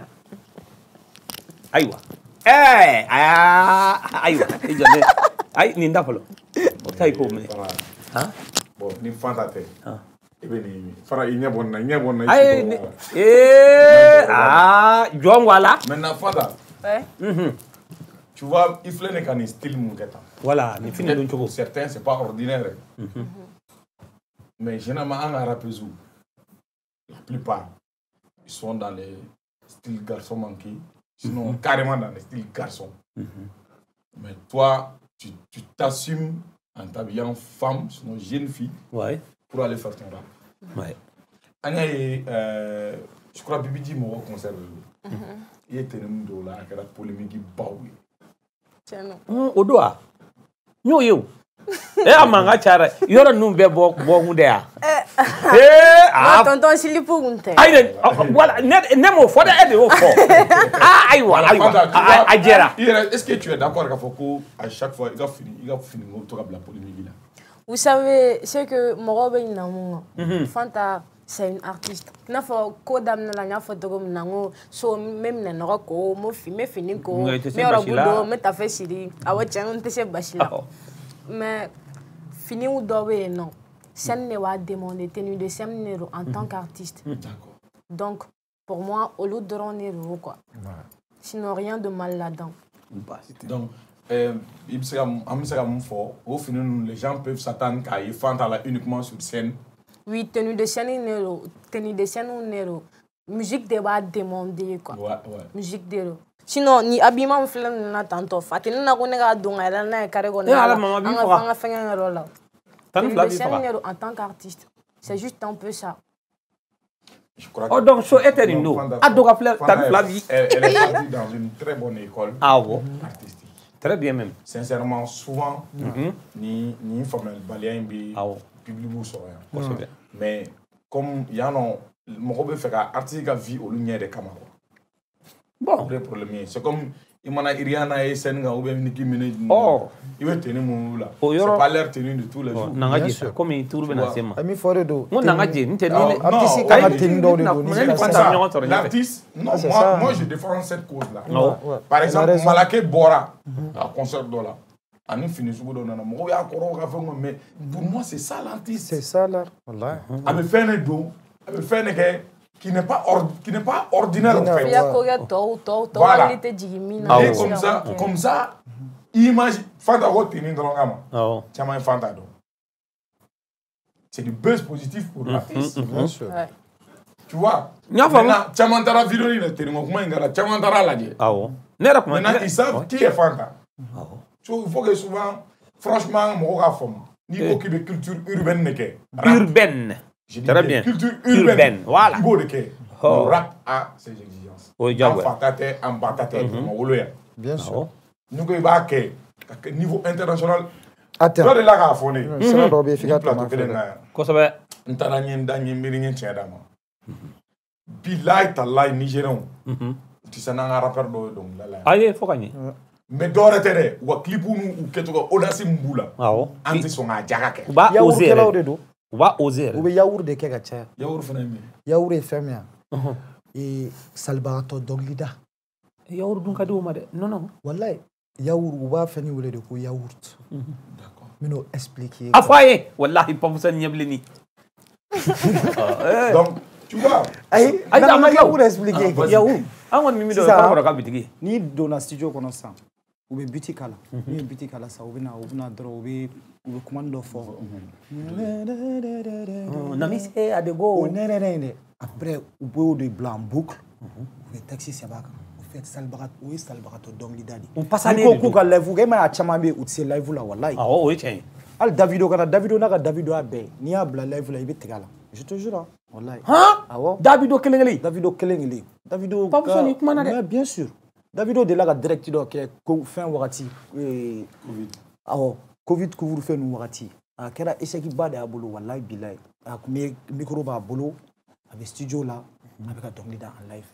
ayiwa ɛɛ aa ayiwa i jɔ ne ayi nin da fɔlɔ o ta i k'o minɛ bon ni Fanta tɛ i bɛ nin fara i ɲɛ bɔ nin na i ɲɛ bɔ nin na ayi ee aa jɔn ko a la maintenant Fanta ouais tu vois i filɛ nin ka nin style mun kɛ tan voilà nin fini don cogo certains c'est pas ordinaire mais généralement an ka rappeurs la plupart ils sont dans les styles garçons manqués sinon carrément dans les styles garçons mais toi tu tu t'assumes en t'habillant femme sinon jeune fille ouais pour aller faire ton rap ouais an y'a ye euh, je crois Bibi Di mɔgɔ concert de don i ye tɛnɛ min don o la a kɛra polémique baw ye tiɲɛ o don wa n y'o ye o e a mankan cayara yɔrɔ ninnu bɛɛ bɔ bɔ kun tɛ yan ee ah tonton silipu kun tɛ ayi dɛ wala ne ne m'o fɔ dɛ e de y'o fɔ ah ayiwa ayiwa a jɛra i yɛrɛ est-ce que tu es d'accord k'a fɔ ko à chaque fois i ka fini i ka fini ko to ka bila polémique la vous savez c'est que mɔgɔw bɛ ɲinɛ mun kan Fanta c'est une artiste i n'a fɔ ko daminɛ la n y'a fɔ cogo min na n ko so n bɛ minɛ nɔgɔ ko n bɛ fini ko n bɛ yɔrɔbu don n bɛ tafe siri awɔ tiɲɛ n tɛ se basi la mais finiw dɔ bɛ yen nɔ scène de b'a demander tenue de scène de don en tant qu'artiste donc pour moi olu dɔrɔn de don quoi sinon rien de mal là-dedans donc i bɛ se ka an bɛ se ka mun fɔ o fini ninnu les gens peuvent s'attendre k'a ye Fanta la uniquement sur scène oui tenue de scène de don tenue de scène de don musique de b'a demander quoi ouais ouais musique de don sinon ni habillement filɛ nin na tantɔ Fati ne na ko ne k'a don ka yɛlɛ n'a ye carré kɔnɔ an ka an ka fɛngɛ yɔrɔ la tenue de scène de don en tant qu'artiste c'est juste un peu ça oh donc so e tɛ nin don a don ka filɛ tenue fila bi elle est partie dans une très bonne école awɔ artistique très bien même sincèrement souvent ni ni faamuyalibaliya in bɛ public b'u sɔrɔ yan kosɛbɛ mais comme yan nɔ mɔgɔ bɛ fɛ ka artiste ka vie olu ɲɛ de kama quoi bon le problème c'est comme i mana Iriana ye scène kan ou bien Nicki Minaj oh i bɛ tenue mun la O c'est yɔrɔ- pas leur tenue de tous les jours nanga je comme tour bena sema ami fɔre do ngo nanga je nte ni Ah, artiste non, kan ka ayi, tenue dɔw de na- don ni na- c'est na- pas na- ça. ɲɔgɔn sɔrɔ ɲɛfɛ. l'artiste non c'est moi ça. moi je défends cette cause là non Ouais. par On a exemple raison. Malaké bɔra a concert dɔ la ani fini sugu dɔ nana mɔgɔw y'a kɔrɔ ka fɛn ma mais pour moi c'est ça l'artiste C'est ça là. Wallahi. a bɛ fɛn de don a bɛ fɛn de kɛ qui n'est pas or, qui n'est pas ordinaire en Ordinaire, fait Il y a quoi tôt tôt tôt Voilà. il était jigimi Ah, et ouais. comme ça comme ça image Fanta ko tenue dɔrɔn kama oh caman ye Fanta dɔn c'est du buzz positif pour l'artiste Bien sûr. Ouais. tu vois Ɲ'a faamu. maintenant caman taara vidéo in de tenue ko kuma in kɛra caman taara lajɛ awo ne yɛrɛ kuma maintenant ils savent qui est Fanta awo so il faut que souvent franchement mɔgɔw k'a faamu n'i ko k'i bɛ culture urbaine de kɛ rap, urbaine je dis très bien, bien culture urbaine urbaine voilà i b'o de kɛ Oh. le rap a ses exigences o ye an diyagoya fa ta tɛ an ba ta tɛ ma wolo yan Bien sûr. awo n'i ko i b'a kɛ ka kɛ niveau international dɔ Attends. de la k'a fɔ ne ye Sira dɔw bɛ yen f'i ni ka plateau tɛmɛ kelen fɛ na dɛ. yan kosɛbɛ n taara n ye n da n ye n miiri n ye tiɲɛ d'a ma bilayi talayi nigériens u tɛ se n'an ka rappeur dɔw ye dɔnkilida la yan aye fo ka ɲɛ mais dɔwɛrɛ tɛ dɛ u ka clip n'u u kɛcogo audace min b'u la awo an tɛ sɔn k'a jaga kɛ u b'a oser Yawurukɛlaw de yɛrɛ don. u b'a oser U yɛrɛ bɛ yawuru de kɛ ka caya. yawuru fana ye min ye Yawuru ye fɛn min ye. Ee salibagatɔ dɔnkilida. yawuru dun ka di o ma dɛ non non Wallahi yawuru u b'a fɛn ni wele de ko yawurt. N bɛn'o expliquer. a fɔ a ye walahi pamusa ɲɛbilenni donc tu vois Ayi, Ayi, n'an a ma ka kɛ o. yawuru expliquer. yawuru an kɔni min bɛ dɔn Sisan- kɔrɔbɔrɔ ka bitigi N'i donna studio kɔnɔ sisan u bɛ biti k'a la n'u ye biti k'a la sisan u bɛ na u bɛ na dɔrɔn u bɛ u bɛ kumani dɔ fɔ. nami se a de O go nɛnɛ in dɛ après u b'o de bila en boucle u bɛ texte sɛbɛn a kan o fait salibaga o ye salibagatɔ dɔnkilida de U ye. pasalen N'i ko de k'u don. ka live kɛ i m'a ye a caman bɛ yen u tɛ se live la walayi. awɔ o ye tiɲɛ ye Hali Davido kana Davido n'a ka Davido y'a bɛɛ ye n'i y'a bila live la i bɛ tigɛ a la je te jure walayi. han Awɔ. dabido kelen kelen Davido kelen kelen Davido Pas besoin ni kuma na dɛ. mais bien sûr Davido de la ka direct dɔ kɛ ko fɛn wagati ee awɔ covid couvre-feu ninnu wagati a kɛra échec ba de y'a bolo walayi bilayi a kun bɛ micro b'a bolo a bɛ studio la a bɛ ka dɔnkili da en live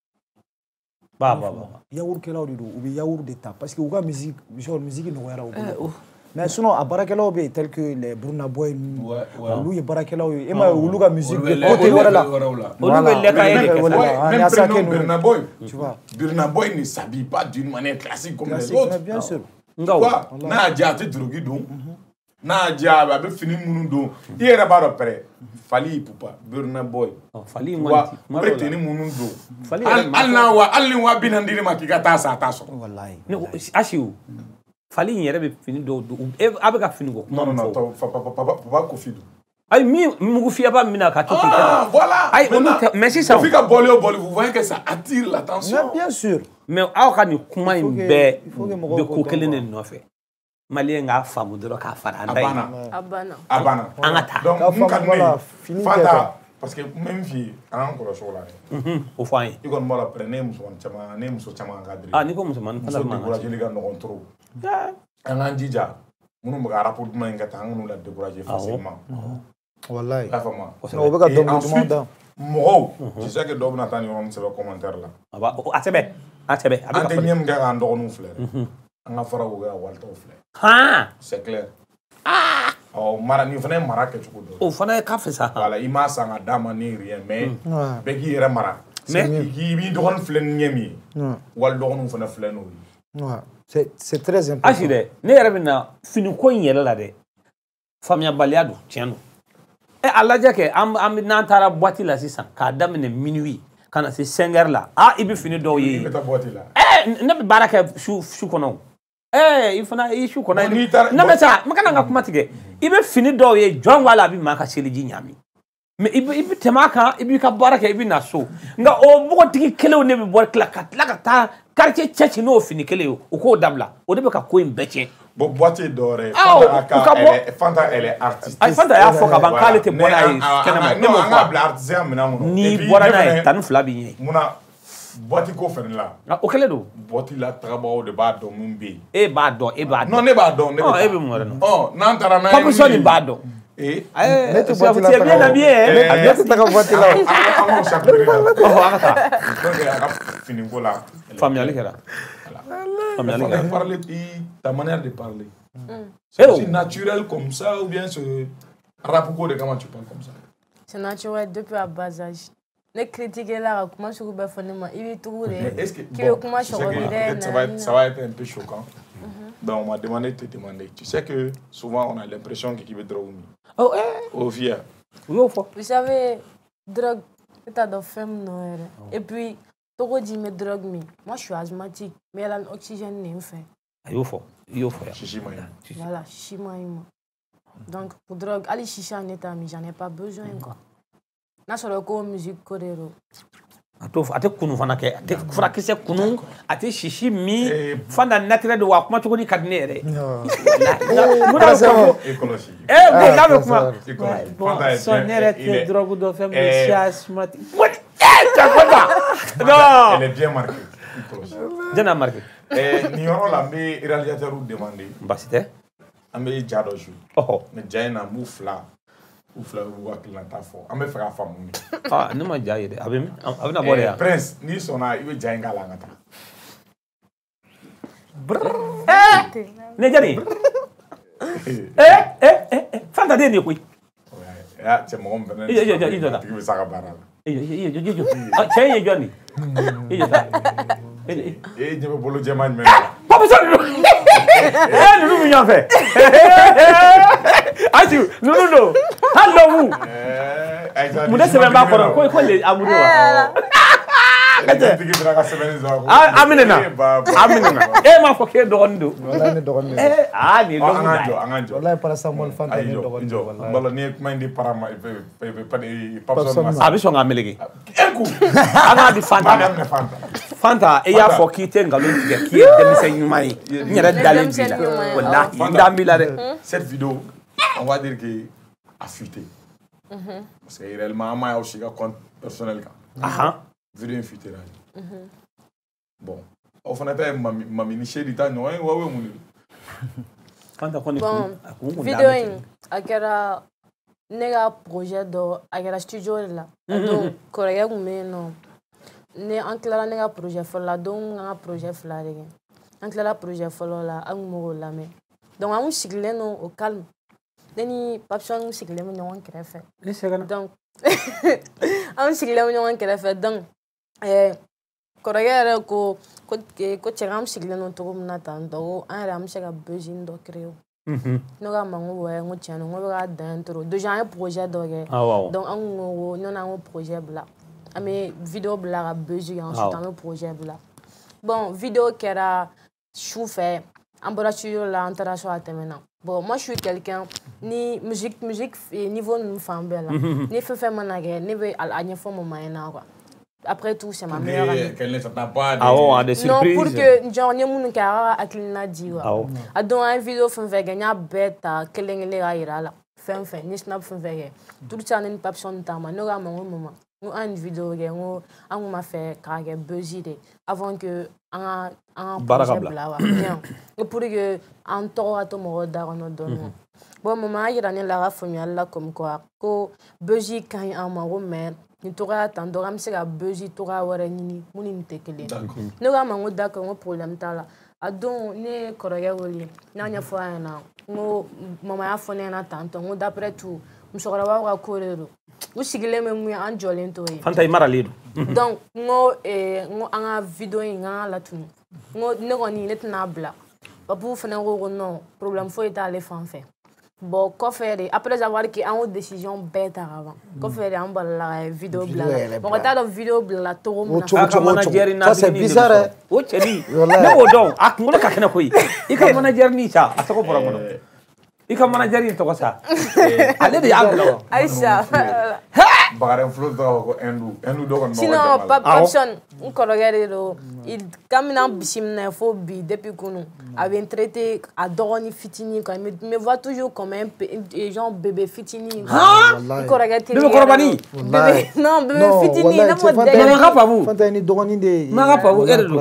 ba ba ba yawurukɛlaw de don u bɛ yawuru de ta parce que u ka musique genre musique nɔgɔyara u bolo mais sinon a baarakɛlaw bɛ yen tel que les Burna Boy ninnu Ouais, ouais. olu ye baarakɛlaw ye e ma ye olu ka musique Olu bɛ bɛ côté lɛ- wɛrɛ la wɛrɛw la. olu bɛ lɛka ye de kɛ Ouais, sa. ouais. Ouais, Ni même Asake prénom nous- Burna Boy. tu vois Burna Boy ne s'habille pas d'une manière classique comme classique les autres. mais bien sûr nga o Quoi? N'a diya a tɛ drogue don. N'a diya a bɛ fini minnu don. I yɛrɛ b'a dɔn pɛrɛ. Fali Ipupa, Burna Boy. Ɔ, fali in Wa kɔni ti u kuma bɛ dɔw tenue la minnu don. Fali Hali yɛrɛ hali n'a wa hali ni wa bi naani dir'i ma k'i ka taa san a t'a sɔrɔ. walayi ne ko asiw fali in yɛrɛ bɛ fini dɔw don e a bɛ ka fini ko kuma Non, non, min non, fɔ tɔ- fa- pa- pa- pa- Papa Kofi don. ayi min mugu fiyɛba min na ka to k'i Ah, kɛ voilà. ayi olu Maintenant, tɛ mais sisan Kofi ka bɔli o bɔli, vous voyez que ça attire l'attention. mais bien sûr mais aw ka nin kuma in Il faut que- bɛɛ il faut que mɔgɔw bɛ k'o ko dɔn, kelen de quoi. nɔfɛ maliyɛn k'a faamu dɔrɔn k'a fara an A ta ye banna. A banna. A banna. an ka taa Donc, K'a mun ka faamu, di ne voilà, ye, fini Fanta, kɛ quoi. parce que même fille, an k'an kɔlɔsi o la dɛ. Mhm, o fɔ an ye I kɔni b'a la pɛrɛ, ne ye musomanin caman, ne ye muso caman encadré. ah n'i ko musomanin Muso fana man kan découragé ka nɔgɔn trop. An k'an jija, minnu bɛ ka rapport duman in kɛ tan, an k'u la décourager facilement. walayi I y'a faamu wa? non o bɛ ka Et dɔnkili duman ensuite, da mɔgɔw, je sais que dɔw bɛna taa nin yɔrɔnin sɛbɛn commentaire la. a b'a a sɛbɛ a sɛbɛ a bɛ An ka tɛ falen ɲɛ min kɛ k'an dɔgɔninw filɛ dɛ. An ka fara o kɛ ka walitaw filɛ. han C'est clair. Ɔ mara nin fana ye mara kɛcogo dɔ ye. o fana ye k'a fɛ sa Voilà, i m'a san ka d'a ma ni rien mais Ouais. bɛɛ k'i yɛrɛ mara. Mais- i k'i b'i dɔgɔnin filɛ ni ɲɛ min ye. Ouais. Wali dɔgɔninw fana filɛ n'o ye. Ouais. c'est c'est très important asi dɛ ne yɛrɛ bɛ na fini ko in yɛrɛ la dɛ faamuyabaliya don tiɲɛ don ɛ a lajɛ kɛ an an bɛ n'an taara boîte la sisan k'a daminɛ minuit ka na se cinq heures la ah i bɛ fini dɔw I ye bɛ taa boîte la. ɛ ne bɛ baara kɛ su su kɔnɔ o ɛ i fana i su kɔnɔ Bon, n'i taara- ne bɛ sa n kana n ka kuma tigɛ i bɛ fini dɔw ye jɔn ko a la a bɛ maa ka seliji ɲami mais i bɛ i bɛ tɛmɛ a kan i b'i ka baara kɛ i bɛ na so nka o npogotigi kelenw de bɛ bɔ tila ka tila ka taa quartier cɛci n'o fini kelen ye o k'o dabila o de bɛ ka ko in bɛɛ tiɲɛ Bon, boîte est dorée. Ah, Fanta, o ka- ka bɔ- elle est- Fanta, elle est artiste. ayi Fanta y'a fɔ ka ban Voilà. k'ale tɛ bɔ n'a ye Mais an- kɛnɛma an- ne non, m'o an k'a fɔ bila artisan minɛn kɔnɔ. n'i Et puis, bɔra ne n'a ye fɛnɛ- tani fila b'i ɲɛ Munna boîte ko fɛnɛ la Ah, o kɛlen don boîte la tagabagaw de b'a dɔn mun bɛ yen. e b'a dɔn e b'a Non, dɔn ne b'a dɔn. ne bɛ Ɔ, taa. e bɛ mun wɛrɛ dɔn Ɔ, n'an taara n'a ye Pamuso min nin ye- b'a dɔn Eh, ne tɛ c'est boîte la c'est bien taga o. habillé Eh, hein ne tɛ taga boîte la o. an ka- an k'o chapitre la. ɔhɔ an ka taa Donc, a ka finiko la. faamuyali kɛra parler, ta manière de parler. Mm. C'est naturel comme ça ou bien ce rap de comment tu parles comme ça? C'est naturel depuis à bas âge. Les critiques là, comment je peux faire moi, il est tout les. Est-ce que bon, ça, va être, ça va être un peu choquant. Mm-hmm. Donc on m'a demandé de te demander. Tu sais que souvent on a l'impression qu'il veut drogue. Oh eh. Au vieux. Oui au fond. Vous savez, drogue, c'est un de femme non. Et puis, Togo dit mais drogue mi. Moi je suis asthmatique, mais elle a l'oxygène n'est fait. Il au fond. Il au fond. Chichi maïma. Voilà, chichi maïma. Donc pour drogue, aller chichi en état, mais j'en ai pas besoin quoi. Na sɔrɔ ko musique ko de don. A to a tɛ kunu fana kɛ a tɛ furakisɛ kunu a tɛ sisi min fana naturel de wa kuma cogo ni ka di ne yɛrɛ. Écologie. Eh mais n'a bɛ kuma. Bon, son ne yɛrɛ tɛ drogue dɔ fɛn min si asthmatique. Eh tu as quoi? Non. Elle est bien marquée. Jɛn n'a marqué. Eh ni yɔrɔ la n bɛ réalisateur demander. Basi tɛ. An bɛ ja dɔ su. Ɔhɔ. Mais ja in na n b'u fila. Ou fila ou hakilina fɔ an bɛ fɛ k'a faamu ni. Ah ne ma ja ye dɛ a bɛ a bɛ na bɔ de yan. Prince n'i sɔnna i bɛ ja in k'a la an ka taa. Ne jɛni. Eh eh eh Fanta den de ye koyi. Cɛ mɔgɔ min fɛnɛ. I jɔ i jɔ i jɔ tan. tigi bɛ s'a ka baara la. I jɔ i jɔ i jɔ cɛ in ye jɔn de. I jɔ tan. E ɲɛ bɛ bolo jɛman jumɛn na. Papa sɔn ninnu. Eh ninnu bɛ ɲɔgɔn fɛ. Ayi ninnu don hali dɔw b'u. Mun de sɛbɛn b'a kɔrɔ ko ko le amuru wa. Tigi bɛna ka sɛbɛnni sɔrɔ. Amina na Amina. E m'a fɔ k'e dɔgɔnin don. Walayi ne dɔgɔnin don. Eh ah nin an ka jɔ an ka jɔ. Walayi paracetamol Fanta ne dɔgɔnin don. N balo n'i ye kuma in di para ma Papson ma. A bɛ sɔn k'a meleke. E ku. An k'a di Fanta. Fanta e y'a fɔ k'i tɛ nkalon tigɛ k'i ye denmisɛn ɲuman ye. N yɛrɛ dalen b'i la. Walahi n da b'i la dɛ. Cette vidéo on va dire que a fuité. Parce que réellement an m'a y'aw si ka compte personnel kan. Vidéo in fuité la. Bon o fana ta ye mami ni sedi ta ɲɔgɔn ye wa o ye mun de? Fanta kɔni kun vidéo in a kɛra ne ka projet dɔ a kɛra studio de la. Donc kɔrɔkɛ kun bɛ yen nɔ. Ne an tilala ne ka projet fɔlɔ la donc an ka projet fila de kɛ. An tilala projet fɔlɔ la an kun bɛ k'o lamɛn. Donc an kun sigilen don au calme. Ne ni Papson sigilen bɛ ɲɔgɔn kɛrɛfɛ. Ne sɛgɛnna. Donc an sigilen bɛ ɲɔgɔn kɛrɛfɛ donc ɛɛ kɔrɔkɛ yɛrɛ ko ko ko cɛ an sigilen don cogo min na tan tɔ ko an yɛrɛ an bɛ se ka besoin dɔ créer. Ne k'a ma n ko ouais n ko tiɲɛ don n ko bɛ ka dan trop déjà an ye projet dɔ kɛ. Donc an kun ko ne n'an ko projet bila. An bɛ vidéo bila ka besoin ensuite an bɛ projet bila. Bon vidéo kɛra su fɛ an bɔra studio la an taara so a tɛmɛna. Bon moi je suis quelqu'un ni musique musique niveau ninnu fan bɛɛ la ni fɛn fɛn mana kɛ ne bɛ a ɲɛfɔ mama ɲɛna quoi. Après tout c'est ma meilleure amie. Qu'elle ne s'attend pas à ah, des surprises. Non pour que genre ni mun kɛ a ka hakilina di quoi. A donc an ye vidéo fɛn fɛn kɛ n y'a bɛɛ ta kelen kelen ka yira a la fɛn fɛn ni snap fɛn fɛn kɛ tout ça ne ni Papson ta ma ne k'a ma n ko maman n ko an ye vidéo kɛ n ko an kun b'a fɛ k'a kɛ buzz de avant que an ka an ka projet bila wa bien et pour que an tɔgɔ ka to mɔgɔw da kɔnɔ dɔɔnin. Bon maman a yira ne la a ka faamuyali la comme quoi ko buzz ka ɲi an ma ko mais nin tɔgɔya tan dɔrɔn an bɛ se ka buzz tɔgɔya wɛrɛ ɲini mun ni nin tɛ kelen ye. Ne k'a ma n ko d'accord n ko problème t'a la. A don ne ye kɔrɔkɛ wele n'a ɲɛfɔ a ɲɛna n ko maman y'a fɔ ne ɲɛna tantɔ n ko d'après tout musokɔrɔbaw ka ko de don. U sigilen bɛ mun ye an jɔlen t'o ye. Fanta i maralen don. Donc n ko n ko an ka vidéo in n k'an ka latunu. N ko ne kɔni ne tɛna bila. Papu fana ko ko non problème foyi t'ale fan fɛ. Bon kɔfɛ de après avoir que an y'o décision bɛɛ ta ka ban. Kɔfɛ de an balala ka vidéo bila la. Mɔgɔ t'a dɔn vidéo bilala cogo min na. A ka manager n'a c'est bizarre. O cɛnin ne b'o dɔn a kunkolo ka kɛnɛ koyi. I ka manager ni sa a tɔgɔ bɔra kɔnɔ. I ka manager in tɔgɔ sa. Ale de y'a bila wa. Aïcha. Bakari Flo tɔgɔ ko Endu. Endu dɔ kɔni sinon Papson n kɔrɔkɛ de don. Kabini an bisimila fo bi depuis kunu a bɛ n traiter a dɔgɔnin fitinin quoi. Il me voit toujours comme un genre bébé fitinin. N kɔrɔkɛ teri. Bébé kɔrɔbani. Bébé non bébé fitinin ne m'o dɛ. Mama ka pabu. Fanta ye ni dɔgɔnin de ye. Mama ka pabu e de don.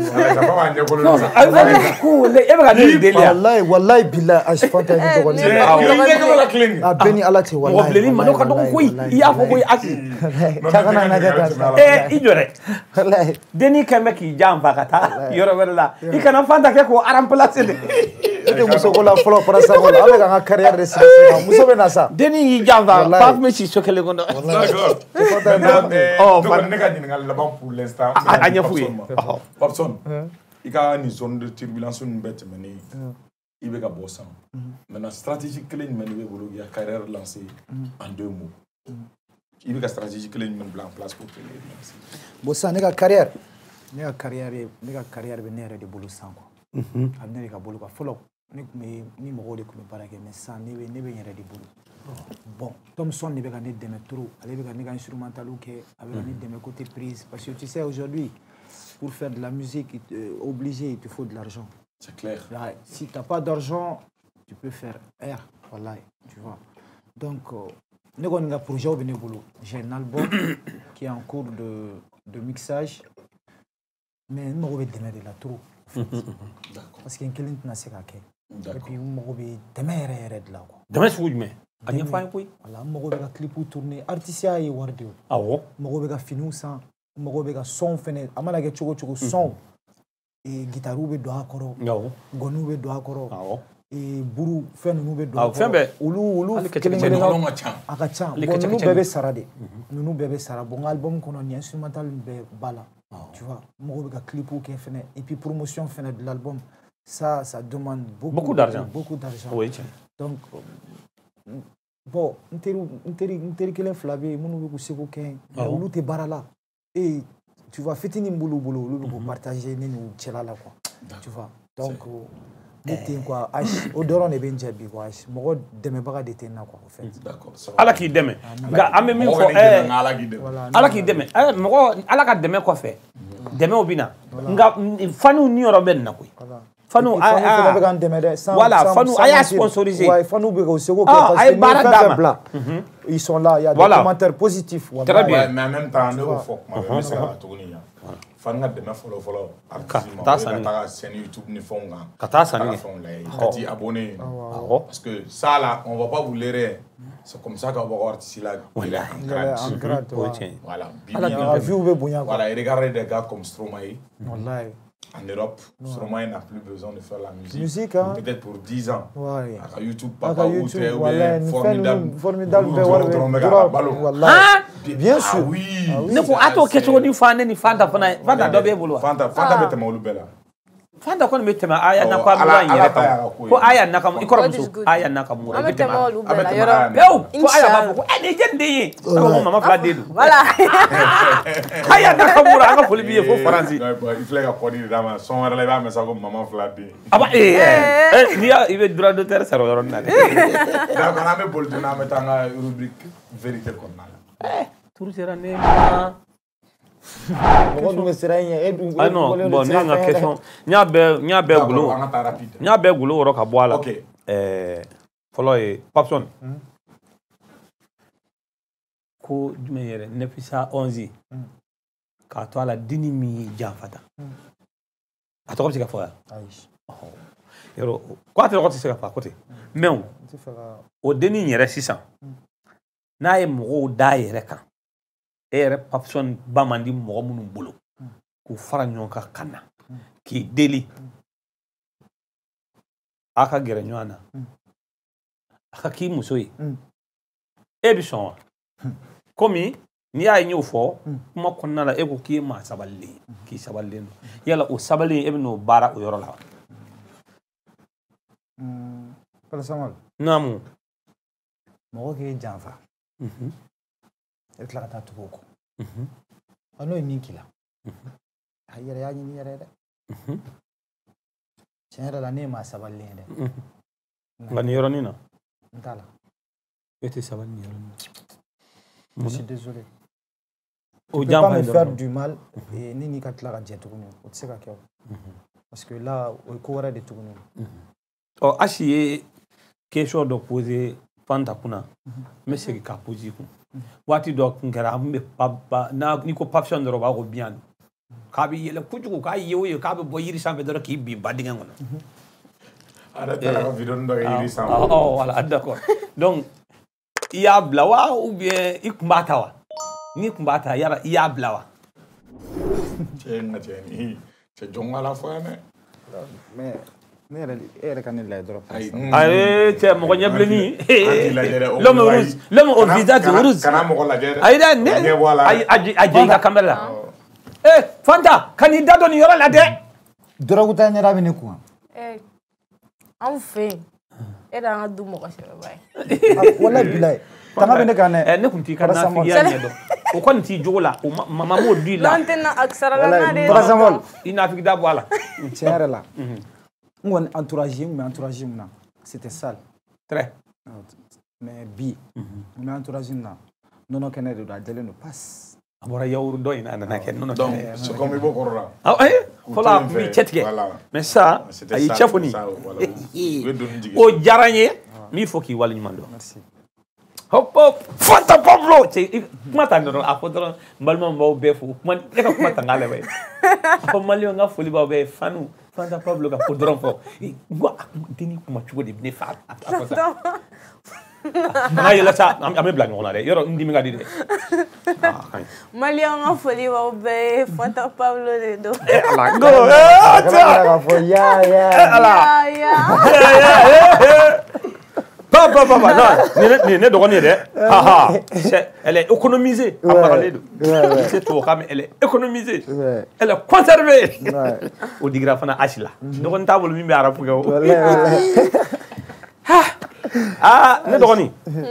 Non ayi fɔ ko e bɛ ka ne deli yan. Walayi walayi bilayi Fanta ye ni dɔgɔnin de ye. A bɛɛ ni Ala cɛ walayi. Mɔgɔ bilenni ma n'o ka dɔgɔ koyi. I y'a fɔ ko aki Chakana na jata. eh ijore deni kembe ki jamba kata yoro wala ikana fanta ke ko aram place de ete muso ko la folo para sa ko la avec un carrière de cinéma muso be na sa deni yi jamba pas me si sokele gondo d'accord oh fan ne ka ni ngal la ban pour l'instant anya fuyi Papson i ka ni zone de turbulence ni bête meni i be ka bossa maintenant stratégie clé ni meni be bolo ya carrière lancée en deux mots i be ka stratégie clé ni blanc place pour tenir bossa ne ka carrière ne ka carrière ne ka carrière be ne yɛrɛ de bolo san quoi a ne ka bolo ka fɔlɔ ne kun bɛ ni mɔgɔw de kun bɛ baara kɛ mais san ne bɛ ne bɛ n yɛrɛ de bolo bon Thomson ne bɛ ka ne dɛmɛ trop ale bɛ ka ne ka instrumental kɛ a bɛ ka ne dɛmɛ côté prise parce que tu sais aujourd'hui pour faire de la musique euh, obligé il te faut de l'argent c'est clair là, si tu n'as pas d'argent tu peux faire R voilà tu vois donc euh, ne kɔni ka projet bɛ ne bolo j'ai un album qui est en cours de de mixage mais n mago bɛ dɛmɛ de la trop parce que n kelen tɛna se ka kɛ et puis n mago bɛ dɛmɛ yɛrɛ yɛrɛ de la quoi dɛmɛ sugu jumɛn a ɲɛfɔ an ye koyi voilà n mago bɛ ka clip tourner artiste y'a ye wari de o awɔ n mago bɛ ka finiw san n mago bɛ ka son fɛnɛ a mana kɛ cogo cogo son gitariw bɛ don a kɔrɔ gɔniw bɛ don a kɔrɔ buru fɛn ninnu bɛ don a kɔrɔ olu olu kelen kelen a ka ca bon ninnu bɛɛ bɛ sara de ninnu bɛɛ bɛ sara bon n ka album kɔnɔ nin instrumental bɛɛ b'a la tu vois n mago bɛ ka clipw kɛ fɛnɛ et puis promotion fɛnɛ de l'album ça ça demande beaucoup beaucoup d'argent beaucoup d'argent oui tiens donc bon n teri n teri n teri kelen fila bɛ yen minnu bɛ k'u seko kɛ mais olu tɛ baara la et tu vois fitinin b'olu bolo olu bɛ k'u partager ne n'u cɛla la quoi tu vois donc ne tɛ yen quoi ayi o dɔrɔn de bɛ n jɛ bi quoi ayi mɔgɔ dɛmɛbaga de tɛ n na quoi en fait ala k'i dɛmɛ nka an bɛ min fɔ ɛɛ ala k'i dɛmɛ ɛɛ mɔgɔ ala ka dɛmɛ kɔfɛ dɛmɛw bɛ na nka faniw ni yɔrɔ bɛ nin na koyi fanu fana bɛ k'an dɛmɛ dɛ voilà fanu a y'a sponsoriser ouais fanu bɛ k'o seko kɛ parce que baara d'a ma ils sont là il y a des commentaires positifs très bien mais en même temps ne y'o fɔ kuma bɛɛ n bɛ se ka tuguni yan fani ka dɛmɛ fɔlɔ fɔlɔ artiste ma ka taa chaîne YouTube ni fɛnw kan ka taa sanni kɛ fɛnw lajɛ ka t'i abonné parce que ça là on va pas vous leurrer c'est comme ça qu'aw b'aw artiste la il est en grade voilà ala view bɛ bonya voilà et regardez des gars comme Stromae wallahi en Europe, Stromae n'a plus besoin de faire la musique. Musique, hein? Peut-être pour dix ans. Ouais. À YouTube, papa, ou tu es formidable. Formidable. Bien sûr. Ah oui. Ne ko ato kecho ni fande ni fanta fana fanta do be bolo. Fanta fanta be tama ulubela. Fanta ko be tama aya na kwa mura yere ko aya na kam ikoro muso aya na kam mura be tama ulubela yoro. Yo ko aya ba ko e jende yi. Ko mama fla dedu. Voilà. Aya na kam mura anga foli biye fo faransi. Il fallait ka kodi dama son wala la ba mesa ko mama fla de. Aba eh eh ni ya ibe droit d'auteur sero yoro na. Da ko na be boldu na metanga rubrique vérité ko na. Eh tour sera ne ma mɔgɔ dun bɛ siran i ɲɛ e dun ah non bon ne ka question n y'a bɛɛ n y'a bɛɛ gulo n y'a bɛɛ gulo wɔrɔ ka bɔ a la ɛɛ fɔlɔ ye Papson ko jumɛn yɛrɛ Nefisa onze k'a to a la deni min y'i janfata a tɔgɔ bɛ se ka fɔ yan yɔrɔ ko a tɔgɔ tɛ se ka fɔ a ko ten mais o deni yɛrɛ sisan n'a ye mɔgɔw da yɛrɛ kan e yɛrɛ Papson ba man di mɔgɔ minnu bolo k'u fara ɲɔgɔn kan ka na k'i deli a ka gɛrɛ ɲɔgɔn na a ka k'i muso ye e bɛ sɔn wa komi n'i y'a ye n y'o fɔ kuma kɔnɔna la e ko k'i ye maa sabalilen ye k'i sabalilen don yala o sabali e bɛ n'o baara o yɔrɔ la wa. Pala Samuel. Naamu. Mɔgɔ k'e janfa. E tila ka taa tugu o kɔ. A n'o ye min k'i la. A yɛrɛ y'a ɲini yɛrɛ dɛ. Tiɲɛ yɛrɛ la ne ye maa sabalilen ye dɛ. Nka nin yɔrɔnin na. N t'a la. E tɛ sabali nin yɔrɔnin na. Je suis désolé. O tu peux pas me faire du mal et ni ni ka tila ka jɛ tuguni o tɛ se ka kɛ o. Parce que là o ye ko wɛrɛ de tuguni. Ɔ Asi ye question dɔ poser Fanta kunna n bɛ segin k'a poser kun. Waati dɔ kun kɛra an bɛ papa n'a n'i ko Papson dɔrɔn u b'a fɔ bien k'a bɛ yɛlɛ kojugu k'a ye o ye k'a bɛ bɔ yiri sanfɛ dɔrɔn k'i bin ba dingɛ kɔnɔ. Arrête la vidéo dɔ kɛ yiri sanfɛ. Oh voilà d'accord. Donc i y'a bila wa ou bien i kun b'a ta wa n'i kun b'a ta yala i y'a bila wa cɛ n ka cɛ ni cɛ jɔn ala fɔ yan dɛ mais ne yɛrɛ e yɛrɛ ka ne lajɛ dɔrɔn ayi ayi cɛ mɔgɔ ɲɛbilenni l'homme rouge l'homme au visage rouge kana mɔgɔ lajɛ dɛ ayi dɛ ne a jɛ i ka caméra la eh Fanta ka n'i da don nin yɔrɔ la dɛ dɔrɔgu ta ɲɛda bɛ ne kun Eh, anw fɛ yen e de y'an ka du mɔgɔ sɛbɛba ye wala bilaye tanga bɛ ne kan dɛ ne kun t'i ka nafigiya ɲɛ dɔn o kɔni t'i jogo la o mama m'o di la n'an tɛna a sarala n'a de ye parasamol i nafigi da bɔ a la tiɲɛ yɛrɛ la n kɔni entourage n kun bɛ entourage min na c'était sale très mais bi n bɛ entourage min na nɔnɔ kɛnɛ de don a jɛlen don passe a bɔra yawuru dɔ in na a nana kɛ nɔnɔ donc c'est comme i b'o kɔrɔ la ayi fɔlɔ a kun b'i cɛ tigɛ mais sa a y'i cɛ foni o diyara n ye n b'i fɔ k'i waleɲuman dɔn hop hop Fanta Pablo cɛ kuma ta dɔrɔn a fɔ dɔrɔn n balimaw b'aw bɛɛ fo kuma ne ka kuma tanga laban ye a fɔ maliyɛnw ka foli b'aw bɛɛ ye fanu Fanta Pablo ka ko dɔrɔn fɔ n ko denni kuma cogo de bɛ ne fa a fɔ sa n'a yɛlɛ sa an bɛ bila ɲɔgɔn na dɛ yɔrɔ n dimi ka di dɛ maliyɛnw ka foli b'aw bɛɛ ye Fanta Pablo de don ala n ko ka fɔ ya ya ala Pas, pas, pas, pas, non, ni ne dɔgɔnin ye dɛ, ha ha, elle est économisée, a maralen don, i se tubabukan mɛn, elle est économisée, elle est conservée, o digira fana H la, dɔgɔnin t'a bolo min bɛ arabu kɛ o, ah, ne dɔgɔnin,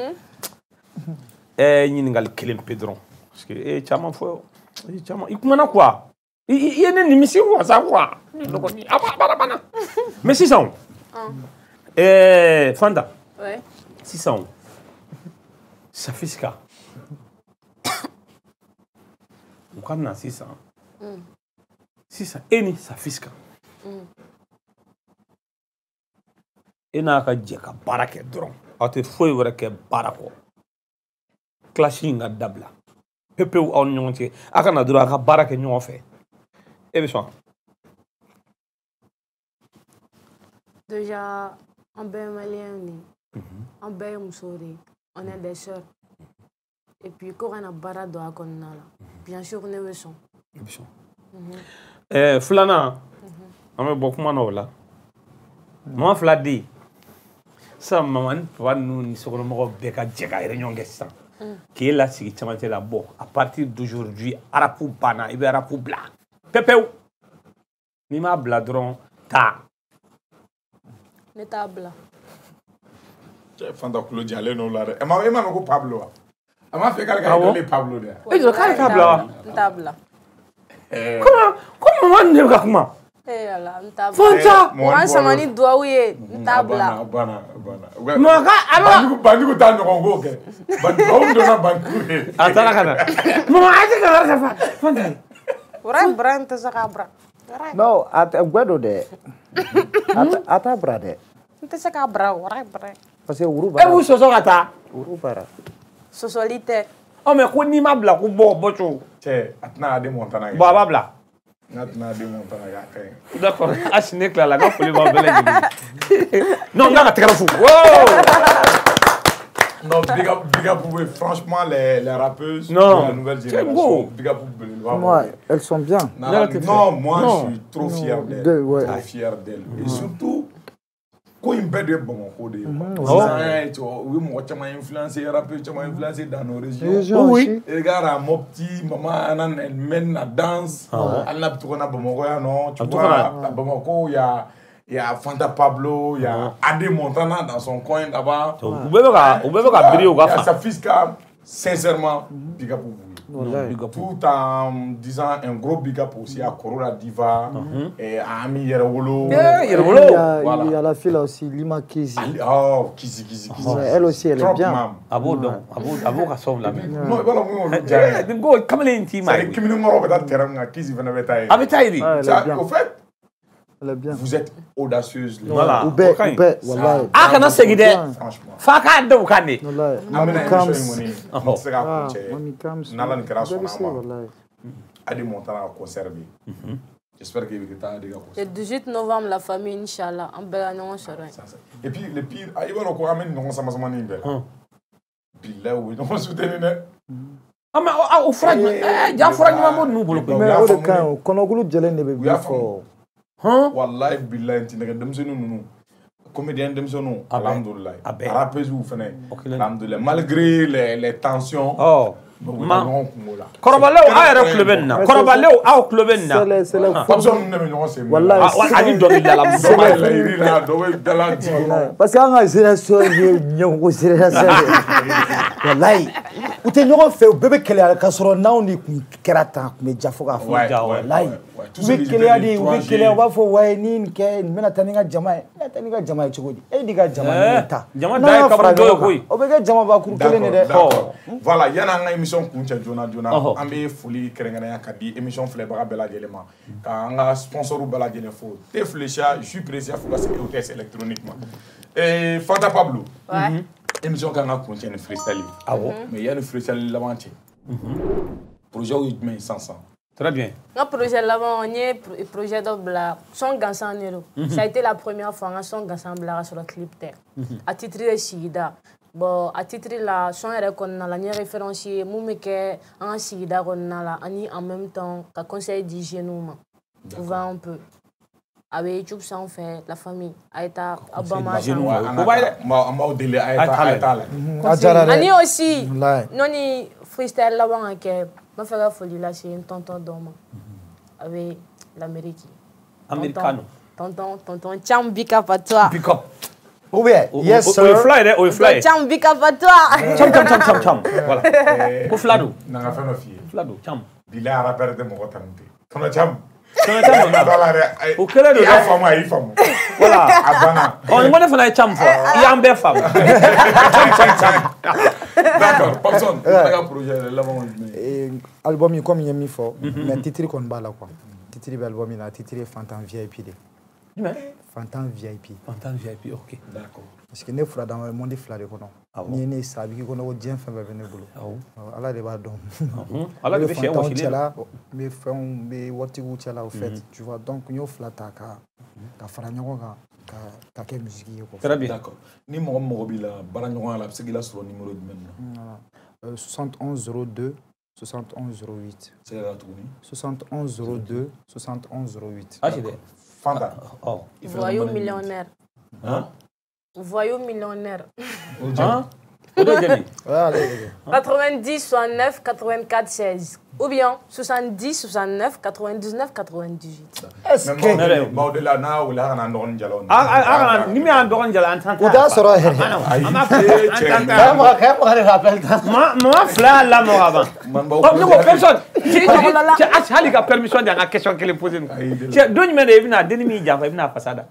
ɛ ɲininkali kelen pe dɔrɔn, parce que e ye caman fɔ, e ye caman, i kumana quoi, i ye ne nimisi wasa quoi, ne dɔgɔnin, a b'a bara bana, mais sisan, ɛɛ Fanta. Ouais. Sisan Safisika u ka na sisan sisan e ni Safisika e n'a ka jɛ ka baara kɛ dɔrɔn aw tɛ foyi wɛrɛ kɛ baara kɔ kilasi in ka dabila pepewu aw ni ɲɔgɔn cɛ a ka na dɔrɔn a ka baara kɛ ɲɔgɔn fɛ e bɛ sɔn Déjà an bɛɛ ye maliyɛnw de ye an bɛɛ ye musow de ye on est des sœurs et puis ko kana baara don a kɔnɔna la bien sûr ne bɛ sɔn e bɛ sɔn ɛɛ filanan an bɛ bɔ kuma na o la mama fila den sisan mama ni papa ninnu ni sokɔnɔmɔgɔw bɛɛ ka jɛ ka réunion kɛ sisan k'e lasigi cɛmancɛ la bon à partir d'aujourd'hui arapu banna i bɛ arapu bila pepewu n'i m'a bila dɔrɔn taa ne t'a bila Fanta kulo jalen n'o la dɛ e ma e ma mɛn ko Pablo wa a m'a fɛ k'ale ka dɔnni Pablo de e jɔ k'ale t'a bila wa n t'a bila comment comment mama ni ne bɛ ka kuma eh ala n t'a bila Fanta o an sama ni duwawu ye n t'a bila bana bana mama ka ala banjugu t'a ɲɔgɔn ko kɛ banjugu donna banjugu ye a taara ka na mama a tɛ ka wɛrɛ kɛ fa Fanta wɛrɛ bara n tɛ se k'a bara non a tɛ gwe do dɛ a t'a bara dɛ n tɛ se k'a bara wɛrɛ bara parce que wuru e bara b'u sɔsɔ ka taa wuru bara sɔsɔli tɛ ɔ mɛ ko n'i ma bila ko bɔ bɔ cogo cɛ a tɛna Ade Montana kɛ bon a b'a bila n'a tɛna Ade Montana kɛ a ka ɲi d'accord H ne tilala ka foli b'aw bɛɛ lajɛlen non n ka tɛgɛrɛ fu non big up big up oui, franchement les les rappeuses non de la nouvelle génération big up Belelwa moi elles sont bien non, non moi non. je suis trop non. fier d'elles de, ouais. trop fier d'elles et surtout ko in bɛɛ de ye Bamakɔ de ye sisan tu vois u ye mɔgɔ caman influencé rappeurs caman influencé dans nos régions oui regarde à Mopti maman elle mène la danse elle n'a pas tout à Bamakɔ ya non tu vois à Bamakɔ il y a il y a Fanta Pablo, il y a Ade Montana dans son coin là-bas. Vous pouvez pas briller au gars. Sa fils, sincèrement, big up pour vous. Tout en disant un gros big up aussi à Corolla Diva et à Ami Yerwolo. Il y a la fille là aussi, Lima Kizi. Oh, Kizi, Kizi, Kizi. Elle aussi, elle est bien. Abo donc, abo abo ka sauve la main. Non, voilà moi on dit. Dingo, comme les intimes. C'est qui me moro peut-être terrain Kizi venait bataille. Avec Taïri. Au fait, bien. vous êtes audacieuse. Voilà. Oubé, Oubé, voilà. Ah, kana segide. Franchement. Faka do kane. Wallahi. Mami Kams. C'est Ah, ça. Mami Kams. Nala ni kera sona ma. Wallahi. Ade Montana conservé. J'espère qu'il va être déjà Le dix-huit novembre, la famille, Inch'Allah, en Béganon, sera. Et puis, le pire, il va le quoi, amène non, ça m'a semblé une belle. billahi o ɲɔgɔn soutenir dɛ. Ah mais au fura eh ja fura ɲuman b'o n'u bolo koyi. Mais o de ka ɲi o kɔnɔkulu jɛlen de bɛ bi fɔ. Hɔn wallahi billahi n tɛ nɛgɛ denmisɛnninw ninnu comédien denmisɛnninw alhamdulilayi rappeurs fɛnɛ alhamdulilayi malgré les les tensions. Oh. Ma kɔrɔbalew aw yɛrɛ tulo bɛ nin na kɔrɔbalew aw tulo bɛ nin na denmisɛnninw de bɛ ɲɔgɔn sen wallahi ani dɔnkilidala dɔ b'a layiri la dɔ bɛ dala jigin parce que an ka génération ye ɲɛmɔgɔ génération ye wallahi u tɛ ɲɔgɔn fɛ u bɛɛ bɛ kɛlɛya ka sɔrɔ n'anw de tun kɛra tan tun bɛ ja fo k'a fɔ wallahi u bɛ kɛlɛya de u bɛ kɛlɛya u b'a fɔ wayi ni nin kɛ nin bɛna taa ni ka jama ye nin bɛna taa ni ka jama ye cogo di e di ka jama ni ta jama da ye kaburu dɔ ye koyi o bɛ kɛ jamabakuru kelen de dɛ voilà yanni an ka émission kun cɛ joona joona an bɛ foli kɛrɛnkɛrɛnya ka di émission filɛbaga bɛɛ lajɛlen ma ka an ka sponsors bɛɛ lajɛlen fo T Flécha jus précia fo ka se O T S électronique ma Fanta Pablo émission kan ka kun cɛ ni freestyle awɔ mais yanni freestyle laban cɛ projet o ye jumɛn ye sisan. Très bien. Notre projet là-bas, on est projet de son gansan nero. Ça a été la première fois que son gansan bla sur le clip terre. À titre de Sigida. Bon, à titre la son est qu'on a la référencier, moumeke en Sigida qu'on a la ani en même temps qu'à conseil d'hygiène nous. Va un peu. Avec YouTube ça on fait la famille. Aïta Obama. On va au délai Aïta Aïta. Ani aussi. Non ni freestyle là-bas que ma frère folie là c'est un tonton d'homme avec l'Amérique. Americano. Tonton, tonton, cham big up à toi. Big up. Oh yeah, yes sir. On fly, on fly. Cham big up à toi. Cham cham cham cham cham. Voilà. Ko flado. Nanga fa no fie. Flado cham. Bila rapper de mo tante. Tono cham. Tono cham na. O kele do. Ya famu ayi famu. Voilà. Abana. On ngone fa na cham fo. Ya mbe fam. Cham cham. D'accord, personne. On a projet là bon. Album comme il y a mis fort, mais titre qu'on bat là quoi. Titre de l'album il a titre Fantan V I P de. Mais Fantan V I P. Fantan V I P, ok. D'accord. Parce que ne fera dans le monde flatter quoi. Ni ne sabi qui qu'on a bien fait venir boulot. Ah Allah de ba donc. Allah de chez moi chez là. Mais fait mais wati ou là au fait, tu vois donc nous flatter ka ka fara nyoko ka ka ka musique quoi. Très bien. D'accord. Ni mo mo bi la bara nyoko la parce que la sur numéro du même. soixante et onze zéro deux soixante et onze zéro huit. C'est la tournée. soixante et onze zéro deux soixante et onze zéro huit. Ah, c'est Fanta. Oh. Voyou millionnaire. Hein? Voyou millionnaire. Hein? quatre-vingt-dix, soixante-neuf, quatre-vingt-quatre, seize. Ou bien soixante-dix, soixante-neuf, quatre-vingt-dix-neuf, quatre-vingt-dix-huit. Est-ce que... Mais au-delà, na ou là, on a un doron jalon. Ah, ah, ni me un doron jalon. Ou da sera. Ama fla. Moi, moi, je rappelle. Moi, moi, fla là, moi avant. Non, personne. Tu as hali ka permission de la question qu'elle pose. Tu donne me de vina, deni mi jamba vina passada.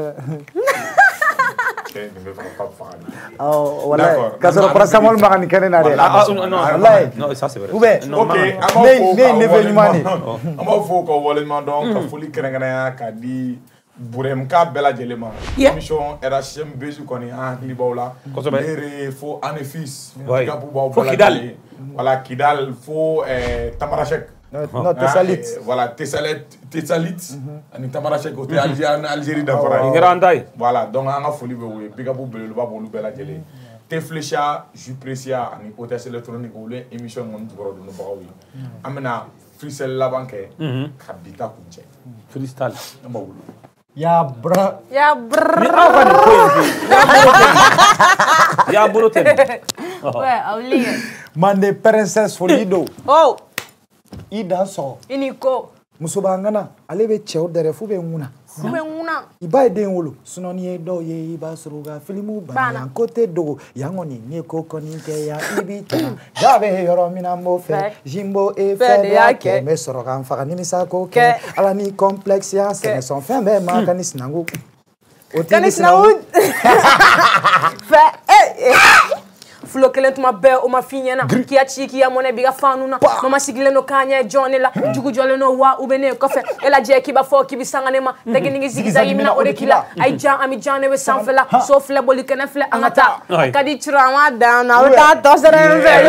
Oh, voilà. Quand on prend Samuel Magani Kanena. Ah, non, non, non, ça c'est vrai. Ok, mais événement. On va faut qu'on voit le mandon, qu'on folie Kanana, Kadi, Bouremka, Bella Jelema. Émission R H M Bezu qu'on est en Libola. Il faut un fils. Faut Kidal. Voilà, Kidal, faut Tamarachek. Non, Tessalit. Voilà, Tessalit, Tessalit. Ani Tamarachek côté Algérie d'Afrique. Voilà, donc on a folie be big up be le ba bolu bela jele. T Flécha, jus précia ani O T S électronique ou l'émission mon boro do no ba wi. Amena freestyle la banque. Kabita kunche. Freestyle. Ya bra. Ya bra. Mais avant de quoi? Ya borotem. Ouais, Auli. Mande princesse Folido. Oh. Ida so. Iniko. Musobangana, ale be cɛw dɛrɛ fu bɛ ŋuna. Fu bɛ ŋuna. I ba ye den wolo. Sinon ni ye dɔw ye i b'a sɔrɔ u ka filimu banna yan ko tɛ dogo. Yan kɔni ni ye ko kɔni kɛ yan i b'i tana. Ja bɛ yɔrɔ min na n b'o fɛ. Jimbo e fɛ de y'a kɛ. N bɛ sɔrɔ ka n faga nimisa ko kɛ. Ala ni complexe y'a sɛnɛ sɔn fɛn bɛɛ ma ka ni sinankun. O tɛ ni sinankun. Fɛ ee. Flo kelen tuma bɛɛ o ma f'i ɲɛna k'i ya ci k'i ya mɔnɛ b'i ka fanu na mama sigilen do k'a ɲɛ jɔn ne la jugu jɔlen do wa u bɛ ne kɔfɛ e lajɛ k'i b'a fɔ k'i bɛ sanga ne ma tɛginigi zigizagi mina o de k'i la a ye jan an bɛ jan ne bɛ sanfɛ la so filɛ boli kɛnɛ filɛ an ka taa a ka di ciro an b'a dan na a bɛ taa tɔ sɛnɛ n fɛ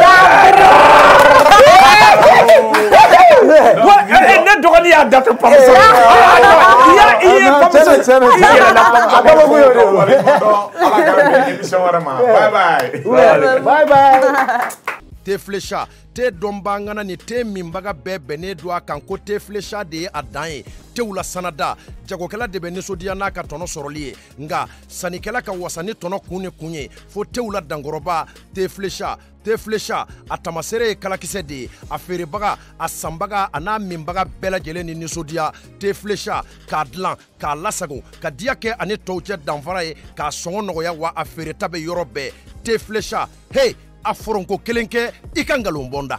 ne dɔgɔnin y'a da to pamuso i y'a i ye pamuso i yɛrɛ la pamuso Ala ka émission wɛrɛ ma bye bye. Bye bye. Te flécha te dombangana ni te mimbaga bɛɛ bɛnnen do a kan ko te flécha de ye a dan ye tew la sanada jagokɛla de bɛ nisɔndiya n'a ka tɔnɔ sɔrɔli ye nga sannikɛla ka wasa ni tɔnɔ kun ni kun ye fo tew la dankɔrɔba te flécha te flécha a tamasere ye kalakisɛ de ye a feerebaga a sanbaga a n'a minbaga bɛɛ lajɛlen ni nisɔndiya te flécha k'a dilan k'a lasago ka diya kɛ ani tɔw cɛ danfara ye k'a sɔngɔ nɔgɔya wa a feereta bɛ yɔrɔ bɛɛ te flécha hey a foronko kelen kɛ I ka ngalon bɔnda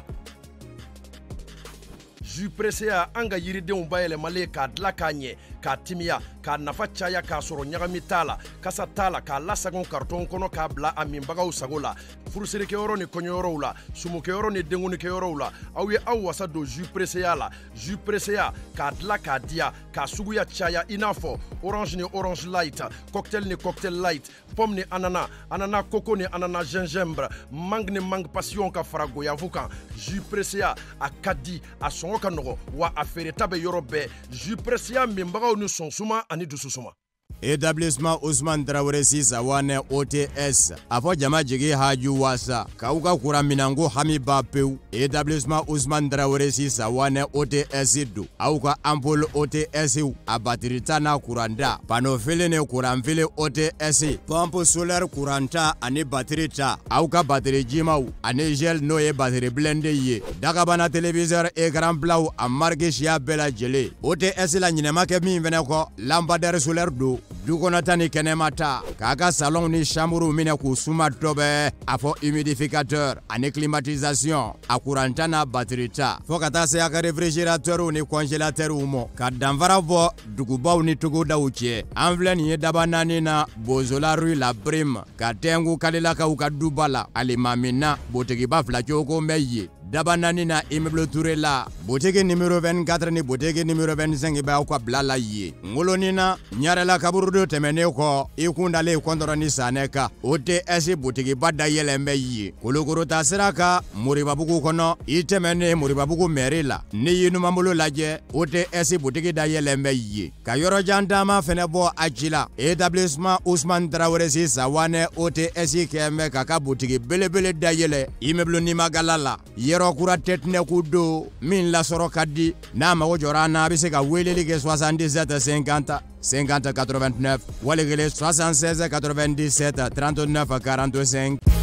jus pressé ya an ka yiridenw bayɛlɛmalen k'a dilan k'a ɲɛ k'a timiya k'a nafa caya k'a sɔrɔ ɲagami t'a la kasa t'a la k'a lasagon karton kɔnɔ k'a bila a minbagaw sago la furusirikɛyɔrɔ ni kɔɲɔyɔrɔw la sumukɛyɔrɔ ni denkunikɛyɔrɔw la aw ye aw wasa don jus pressé ya la jus pressé ya k'a dilan k'a diya k'a suguya caya I n'a fɔ orange ni orange light cocktail ni cocktail light pomme ni anana anana coco ni anana gingembre mangue ni mangue passion ka fara goyavu kan jus pressé ya a ka di a sɔngɔ ka nɔgɔ wa a feereta bɛ yɔrɔ bɛɛ jus pressé ya minbagaw ni sɔnsuma ani dususuma établissement Ousmane Traoré Sisawane O T S afo jama jigi haju wasa kauka kura minango hami bapeu établissement Ousmane Traoré Sisawane O T S du auka ampol O T S a batirita na kuranda panofile ne kuranfile O T S pompe solaire kuranta ani batirita auka bateri jimau ani gel no ye bateri blende ye dagabana téléviseur écran blau a marque chia bela jele O T S la nyinema ke min vene ko lampadaire solaire do dukonata ni kenemata kaka salon ni chambre mine ku suma tobe afo humidificateur ani climatisation akurantana batterita fokata se aka réfrigérateur ni congélateur umo ka danvara vo dugubaw ni tuguda uche envle ni daba nani na bozola rue la prime ka tengu kalila ka ukadubala alimamina botegi bafla choko meye daba nani na immeuble Touré la boutique numéro vingt-quatre ni boutique numéro vingt-cinq ba ko blala ye ngoloni na nyarela kaburu do temene ko ikundale kondoroni saneka O T S boutique bada yelembe ye kolokoro tasiraka muribabugu kono itemene muribabugu merila ni yinu mamulo laje O T S boutique da yelembe ye kayoro jandama fenebo achila établissement Ousmane Traoré Sisawane O T S keme kaka boutique belebele da yele immeuble ni magalala yero kura tetne kudo min la soro kadi na mago jorana bise ka weleli ke soixante-dix-sept cinquante cinquante quatre-vingt-neuf wala gele soixante-seize quatre-vingt-dix-sept trente-neuf quarante-cinq